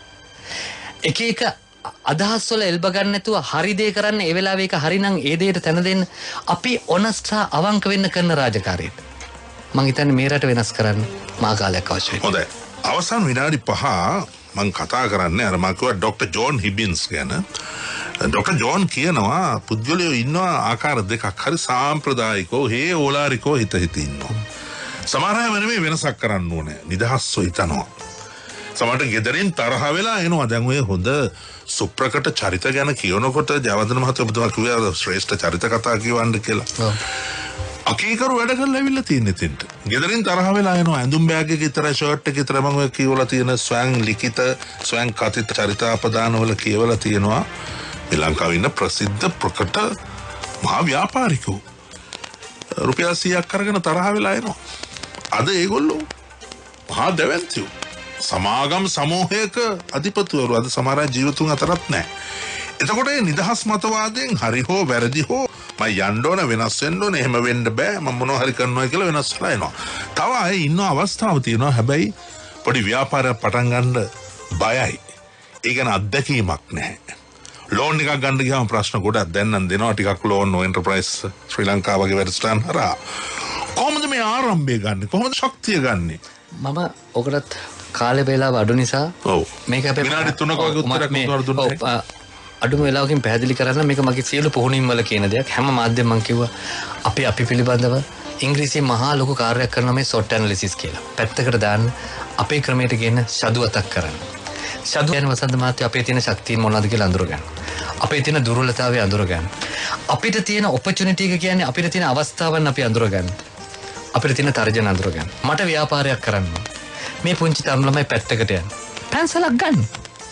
එක අදහස් වල එල්බ ගන්න නැතුව හරි දේ කරන්න ඒ වෙලාවේ ඒක හරිනම් ඒ දෙයට තැන දෙන්න. අපි honest අවංක වෙන්න කරන රාජකාරියට. මං හිතන්නේ මේ රට වෙනස් කරන්න මා කාලයක් අවශ්‍ය වෙනවා. හොඳයි. අවසන් විනාඩි 5 මං කතා කරන්නේ අර මම කිව්වා ඩොක්ටර් ජෝන් හිබින්ස් ගැන. ඩොක්ටර් ජෝන් කියනවා පුද්ගලයෝ ඉන්නවා ආකාර දෙකක්. හරි සාම්ප්‍රදායිකව හේ ඕලාරිකව හිත ඉන්නවා. සමහර අය නෙමෙයි වෙනසක් කරන්න ඕනේ. නිදහස්ව හිතනවා. සමහරට ගෙදරින් තරහ වෙලා එනවා. දැන් ඔය හොඳ සුප්‍රකට චරිත ගැන කියනකොට ජයවර්ධන මහත්තයා ඔබතුමා කිව්වා ශ්‍රේෂ්ඨ චරිත කතා කියවන්න කියලා. අකීකරු වැඩ කරලා ඇවිල්ලා තියෙන ඉතින්ට. ගෙදරින් තරහ වෙලා එනවා. ඇඳුම් බෑග් එක විතරයි ෂර්ට් එක විතරයි මම ඔය කියවලා තියෙන ස්වයං ලිඛිත ස්වයං කථිත චරිත අපදානවල කියවලා තියෙනවා. ශ්‍රී ලංකාවේ ඉන්න ප්‍රසිද්ධ ප්‍රකට මහා ව්‍යාපාරිකෝ රුපියල් 100ක් අරගෙන තරහ වෙලා එනවා. අද ඒගොල්ලෝ මහා දැවැන්තියෝ සමාගම් සමූහයක අධිපතිවරු අද සමහර ජීවතුන් අතරත් නැහැ. එතකොට මේ නිදහස් මතවාදයෙන් හරි හෝ වැරදි හෝ මම යන්න ඕන වෙනස් වෙන්න ඕන එහෙම වෙන්න බෑ මම මොනවා හරි කරනවා කියලා වෙනස් වෙලා එනවා. තව අය ඉන්න අවස්ථාව තියෙනවා. හැබැයි පොඩි ව්‍යාපාරයක් පටන් ගන්න බයයි. ඒ ගැන අත්දැකීමක් නැහැ. ලෝන් එකක් ගන්න ගියාම ප්‍රශ්න ගොඩක් දැන් නම් දෙනවා ටිකක් ලෝන් එන්ටර්ප්‍රයිස් ශ්‍රී ලංකාව වගේ වැඩසටහන් හරහා. කොහොමද මේ ආරම්භය ගන්නෙ? කොහොමද ශක්තිය ගන්නෙ? මම ඔකටත් කාලේ වේලාව අඩු නිසා මේක අපේ විනාඩි 3ක වගේ උත්තරයක් දුන්නා. අඩුම වෙලාවකින් පැහැදිලි කරන්න මේක මගේ සියලු පුහුණුම් වල කියන දෙයක්. හැම මාධ්‍යෙම මම කිව්වා අපි පිළිබඳව ඉංග්‍රීසියෙන් මහා ලොකු කාර්යයක් කරනවා මේ SWOT ඇනලිසිස් කියලා. පැත්තකට දාන්න අපේ ක්‍රමයට ගෙන ෂඩුවතක් කරන්න. ෂඩුව යන වසන්ත මහත්තයා අපේ තියෙන ශක්තිය මොනවද කියලා අඳුර ගන්න. අපේ තියෙන දුර්වලතාවය අඳුර ගන්න. අපිට තියෙන ඔපචුනිටි එක කියන්නේ අපිට තියෙන අවස්ථාවන් අපි අඳුර ගන්න. අපිට තියෙන තර්ජන අඳුර ගන්න. මට ව්‍යාපාරයක් කරන්න. මේ පුංචි තරුණ ළමයි පැත්තකට යන්න. පැන්සලක් ගන්න.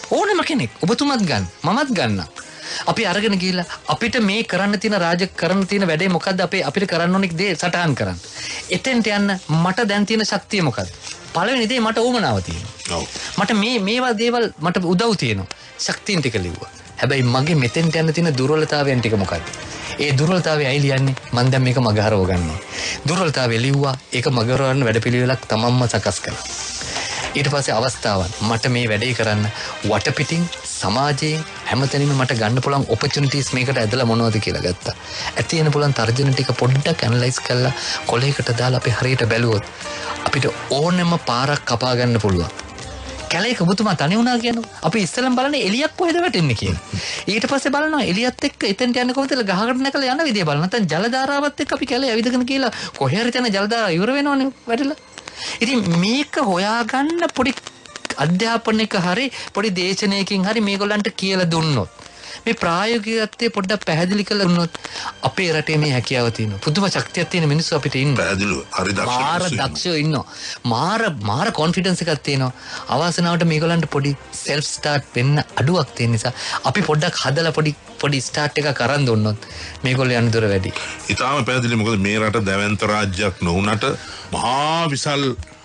ඕනම කෙනෙක් ඔබතුමත් ගන්න මමත් ගන්න. අපි අරගෙන ගිහිල්ලා අපිට මේ කරන්න තියෙන කරන්න තියෙන වැඩේ මොකද්ද අපිට කරන්න ඕනේ දේ සටහන් කරන්න. එතෙන්ට යන්න මට දැන් තියෙන ශක්තිය මොකද්ද? පළවෙනි දේ මට ඕමනාව තියෙනවා. මට මේවා දේවල් මට උදව් තියෙනවා. ශක්තියන් ටික ලිව්වා. හැබැයි මගේ මෙතෙන්ට යන්න තියෙන දුර්වලතාවයන් ටික මොකද්ද? ඒ දුර්වලතාවය ඇයි ලියන්නේ? මම දැන් මේක මගහරව ගන්නවා. දුර්වලතාවය ලිව්වා. ඒක මගහරවන්න වැඩපිළිවෙලක් තමන්ම සකස් කළා. ඊට පස්සේ අවස්ථාවන් මට මේ වැඩේ කරන්න වටපිටින් සමාජයෙන් හැමතැනම මට ගන්න පුළුවන් ඔපචුනිටිස් මේකට ඇදලා මොනවද කියලා ගත්තා. ඇති වෙන පුළුවන් තර්ජන ටික පොඩ්ඩක් ඇනලයිස් කරලා කොලයකට දාලා අපි හරියට බැලුවොත් අපිට ඕනෙම පාරක් කපා ගන්න පුළුවන්. කැලේක ඔබතුමා තනි වුණා කියනවා. අපි ඉස්සෙල්ලම බලන්නේ එළියක් කොහෙද වැටෙන්නේ කියලා. ඊට පස්සේ බලනවා එළියත් එක්ක එතෙන්ට යන්න කොහොමද ගහකට නැකලා යන විදිය බලනවා. නැත්නම් ජල ධාරාවත් එක්ක අපි කැලේ ඇවිදගෙන කියලා කොහේ හරි යන ජල ධාරාව ඉවර වෙනවනේ වැටලා. ඉතින් මේක හොයාගන්න පොඩි අධ්‍යාපනයක හරි පොඩි දේශනයකින් හරි මේගොල්ලන්ට කියලා දුන්නොත් මේ ප්‍රායෝගිකත්වයේ පොඩ්ඩක් පැහැදිලි කරලා දුන්නොත් අපේ රටේ මේ හැකියාව තියෙනවා. පුදුම ශක්තියක් තියෙන මිනිස්සු අපිට ඉන්නවා. පැහැදිලිව හරි දක්ෂයෝ ඉන්නවා. මාර කොන්ෆිඩන්ස් එකක් තියෙනවා. අවාසනාවට මේගොල්ලන්ට පොඩි සෙල්ෆ් ස්ටාර්ට් වෙන්න අඩුවක් තියෙන නිසා අපි පොඩ්ඩක් හදලා පොඩි ස්ටාර්ට් එකක් අරන් දුන්නොත් මේගොල්ලෝ යන දොර වැඩි. ඊටාම පැහැදිලි මොකද මේ රට දැවැන්ත රාජ්‍යයක් නොවුනට මහා විශාල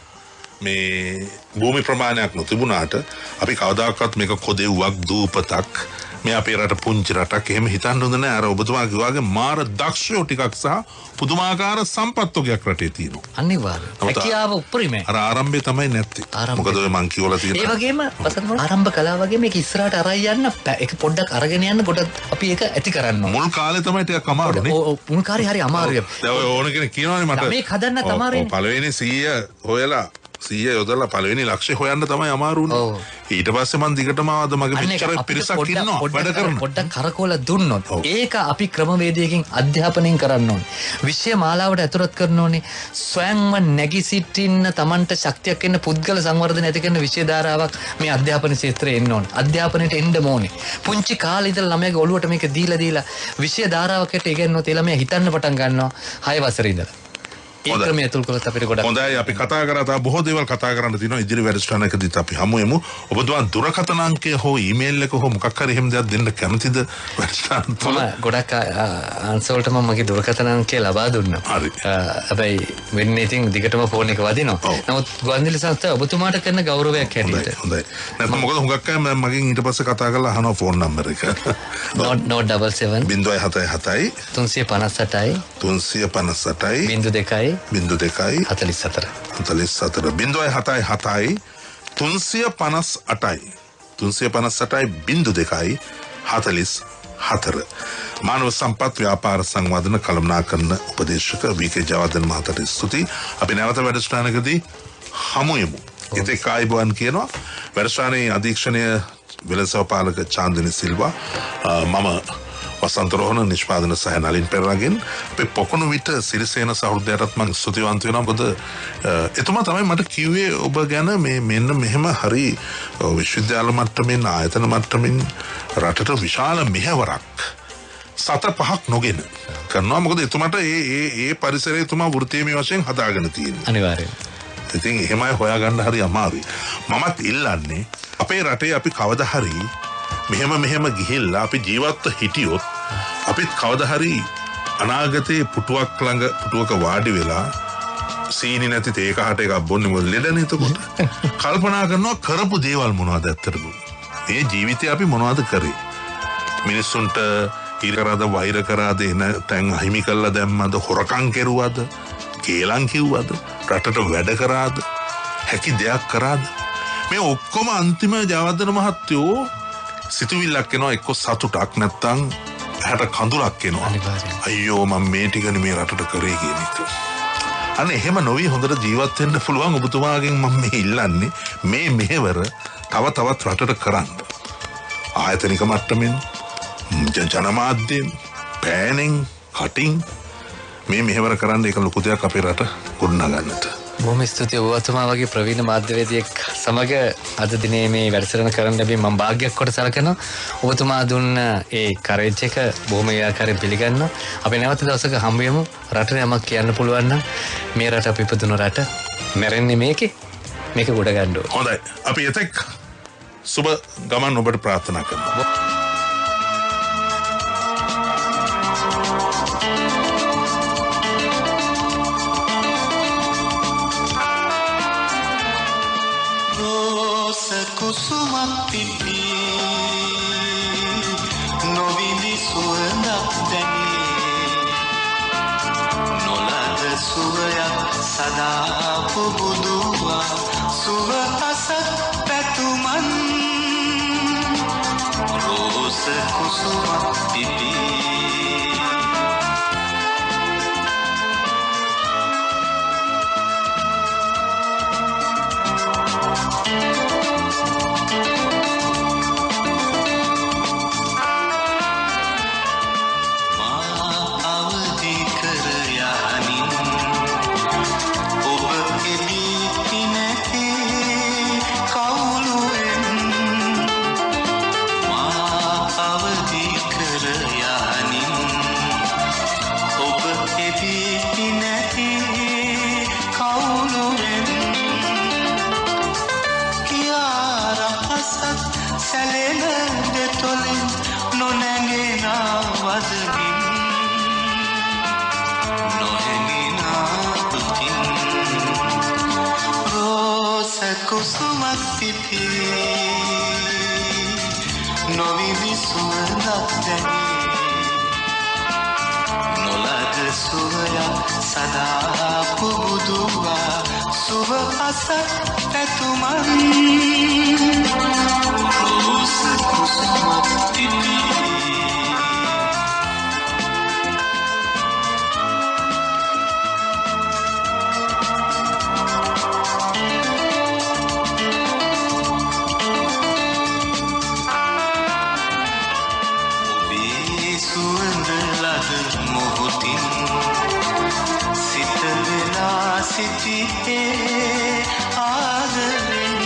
මේ භූමි ප්‍රමාණයක් නොතිබුණාට අපි කවදාකවත් මේක කොදෙව්වක් දූපතක් මේ අපේ රට පුංචි රටක් එහෙම හිතන්න හොඳ නෑ. අර ඔබතුමා කිව්වාගේ මාර දක්ෂයෝ ටිකක් සහ පුදුමාකාර සම්පත්තුකයක් රටේ තියෙනවා. අනිවාර්යයෙන්. හැකියාව උපරිමයි. අර ආරම්භය තමයි නැත්තේ. මොකද ඔය මං කියවලා තියෙනවා. ඒ වගේම ආරම්භ කළා වගේ මේක ඉස්සරහට අරයි යන්න ඒක පොඩ්ඩක් අරගෙන යන්න පොඩ්ඩක් අපි ඒක ඇති කරන්න ඕන. මුල් කාලේ තමයි ටිකක් අමාරුනේ. මුල් කාලේ හරි අමාරුයි. දැන් ඔය ඕන කෙනෙක් කියනවානේ මට මේක හදන්න තමයි පළවෙනි 100 හොයලා 100 යොදලා පළවෙනි ලක්ෂය හොයන්න තමයි අමාරුනේ. ඊට පස්සේ මම දිගටම ආවද මගේ මෙච්චර පිරිසක් ඉන්නවා වැඩ කරන. පොඩ්ඩක් කරකෝල දුන්නොත් ඒක අපි ක්‍රමවේදයකින් අධ්‍යාපනයෙන් කරන්න ඕනේ. විෂය මාලාවට ඇතුළත් කරන්න ඕනේ. ස්වයංම නැගී සිටින්න Tamanට ශක්තියක් එන්න පුද්ගල සංවර්ධන ඇති කරන විෂය ධාරාවක් මේ අධ්‍යාපන ක්ෂේත්‍රයේ එන්න ඕනේ. අධ්‍යාපනයට එන්න ඕනේ. පුංචි කාලේ ඉඳලා ළමයාගේ ඔළුවට මේක දීලා විෂය ධාරාවකට ඉගෙනුනොත් ඒ ළමයා හිතන්න පටන් ගන්නවා 6 වසරේ ඉඳලා. ඒකම ඇතුල් කරලා අපිට ගොඩක් හොඳයි. අපි කතා කරා තා බොහෝ දේවල් කතා කරන්න තියෙනවා. ඉදිරි වැඩසටහනකදීත් අපි හමු වෙමු. ඔබතුමා දුරකථන අංකය හෝ ඊමේල් එක හෝ මොකක් හරි එහෙම දෙයක් දෙන්න කැමතිද වැඩසටහන තුල? ගොඩක් ආන්සර් වලට මම මගේ දුරකථන අංකය ලබා දුන්නා. හරි. හැබැයි වෙන්නේ ඉතින් දිගටම ෆෝන් එක වදිනවා. නමුත් ගුවන්විදුලි සංස්ථාව ඔබතුමාට කරන ගෞරවයක් හැටියට. හොඳයි. නැත්නම් මොකද හුඟක් අය මගෙන් ඊට පස්සේ කතා කරලා අහනවා ෆෝන් නම්බර් එක. 077 077 358 358 02 02 44 44 077 358 358 02 මානව සම්පත් ව්‍යාපාර සංවර්ධන කළමනාකරන උපදේශක වී.කේ. ජයවර්ධන මහතාට ස්තුතියි. අපි නැවත වැඩසටහනකදී හමු වෙමු. ඉතින් කායිබුවන් කියනවා වැඩසටහනේ අධීක්ෂණය වෙළසපාලක චාන්දිනී සිල්වා මම වසන්ත රෝහණ නිෂ්පාදන සහ නලින් පෙරරාගෙන් අපේ පොකුණු විට සිරිසේන සහෘදයාටත් මම ස්තුතිවන්ත වෙනවා. මොකද එතුමා තමයි මට කිව්වේ ඔබ ගැන මේ මෙන්න මෙහෙම හරි විශ්වවිද්‍යාල මට්ටමින් ආයතන මට්ටමින් රටට විශාල මෙහෙවරක් 7-5ක් නොගෙන කරනවා. මොකද එතුමාට ඒ පරිසරය එතුමා වෘත්තීය වශයෙන් හදාගෙන තියෙනවා. අනිවාර්යයෙන්. ඉතින් එහෙමයි හොයාගන්න හරි අමාරුයි. මමත් ඉල්ලන්නේ අපේ රටේ අපි කවදා හරි මෙහෙම ගිහිල්ලා අපි ජීවත්ව හිටියොත් අපිත් කවදා හරි අනාගතේ පුටුවක වාඩි වෙලා සීනි නැති තේ කහට එකක් බොන්නේ මොකද ලෙඩනේ එතකොට. කල්පනා කරනවා කරපු දේවල් මොනවද ඇත්තටම. මේ ජීවිතේ අපි මොනවද කරේ? මිනිස්සුන්ට ඊර කරාද වෛර කරාද එන තැන් අහිමි කළා දැම්මද හොරකම් කෙරුවද කේලම් කිව්වද රටට වැඩ කරාද හැකි දෙයක් කරාද? මේ ඔක්කොම අන්තිම ජයවර්ධන මහත්තයෝ සිතුවිල්ලක් එනවා එක්ක සතුටක් නැත්තම් ඇහැට කඳුලක් එනවා. අයියෝ මම මේ ටිකනේ මේ රටට කරේ කියන එක. අනේ එහෙම නොවි හොඳට ජීවත් වෙන්න පුළුවන් ඔබතුමාගෙන් මම මේ ඉල්ලන්නේ මේ මෙහෙවර තවත් රටට කරන්න. ආයතනික මට්ටමින් ජනමාධ්‍යෙන් පෑනෙන් කටින් මේ මෙහෙවර කරන්න ඒක ලොකු දෙයක් අපේ රට ගොඩනගන්නට. බොහොම ස්තුතියි ඔබතුමා වගේ ප්‍රවීණ මාධ්‍යවේදියෙක් සමග අද දිනේ මේ වැඩසටහන කරන්න ලැබී මම වාග්යක් කොට සලකනවා. ඔබතුමා දුන්න ඒ කරේජ් එක බොහොම ආකාරයෙන් පිළිගන්නවා. අපි නැවත දවසක හම්බ වෙමු. රටට යමක් කියන්න පුළුවන් නම් මේ රට අපි ඉපදුන රට මැරෙන්නේ මේක ගොඩ ගන්න ඕනේ. හොඳයි. අපි එතෙක් සුබ ගමන් ඔබට ප්‍රාර්ථනා කරනවා. රෝස කුසුමක් පිපි නොවිඳි සුවඳක් දැනේ නොලද සුවයක් සදා පුබුදුවා සුව අසත් පැතුමන් රෝස කුසුමක් පිපි කුසුමක් පිපි නොවිඳි සුවඳක් දැනේ නොලද සුවයක් සදා පුබුදුවා සුව අසත් පැතුමන් රෝස කුසුමක් පිපි සිටියේ ආදරෙන්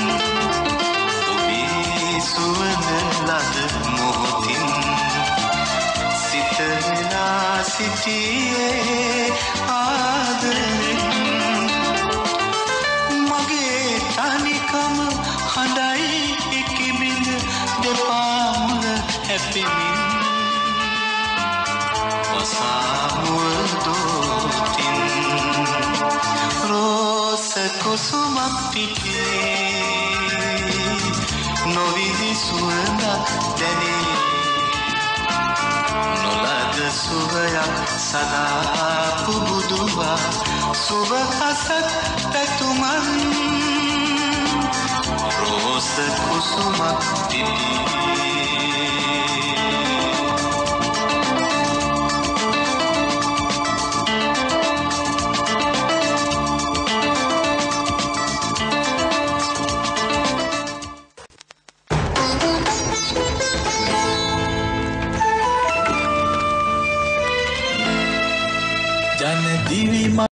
ඔබේ සුවඳ ලද මොහොතින් සිත වෙලා සිටියේ ආදරෙන් මගේ තනිකම හඬයි ඉකිබිඳ දෙපාමුල හැපෙමින් වසාමුව දෝතින් රෝස කුසුමක් පිපි නොවිඳි සුවඳක් දැනේ නොලද සුවයක් සදා පුබුදුවා සුව අසත් පැතුමන් රෝස කුසුමක් පිපි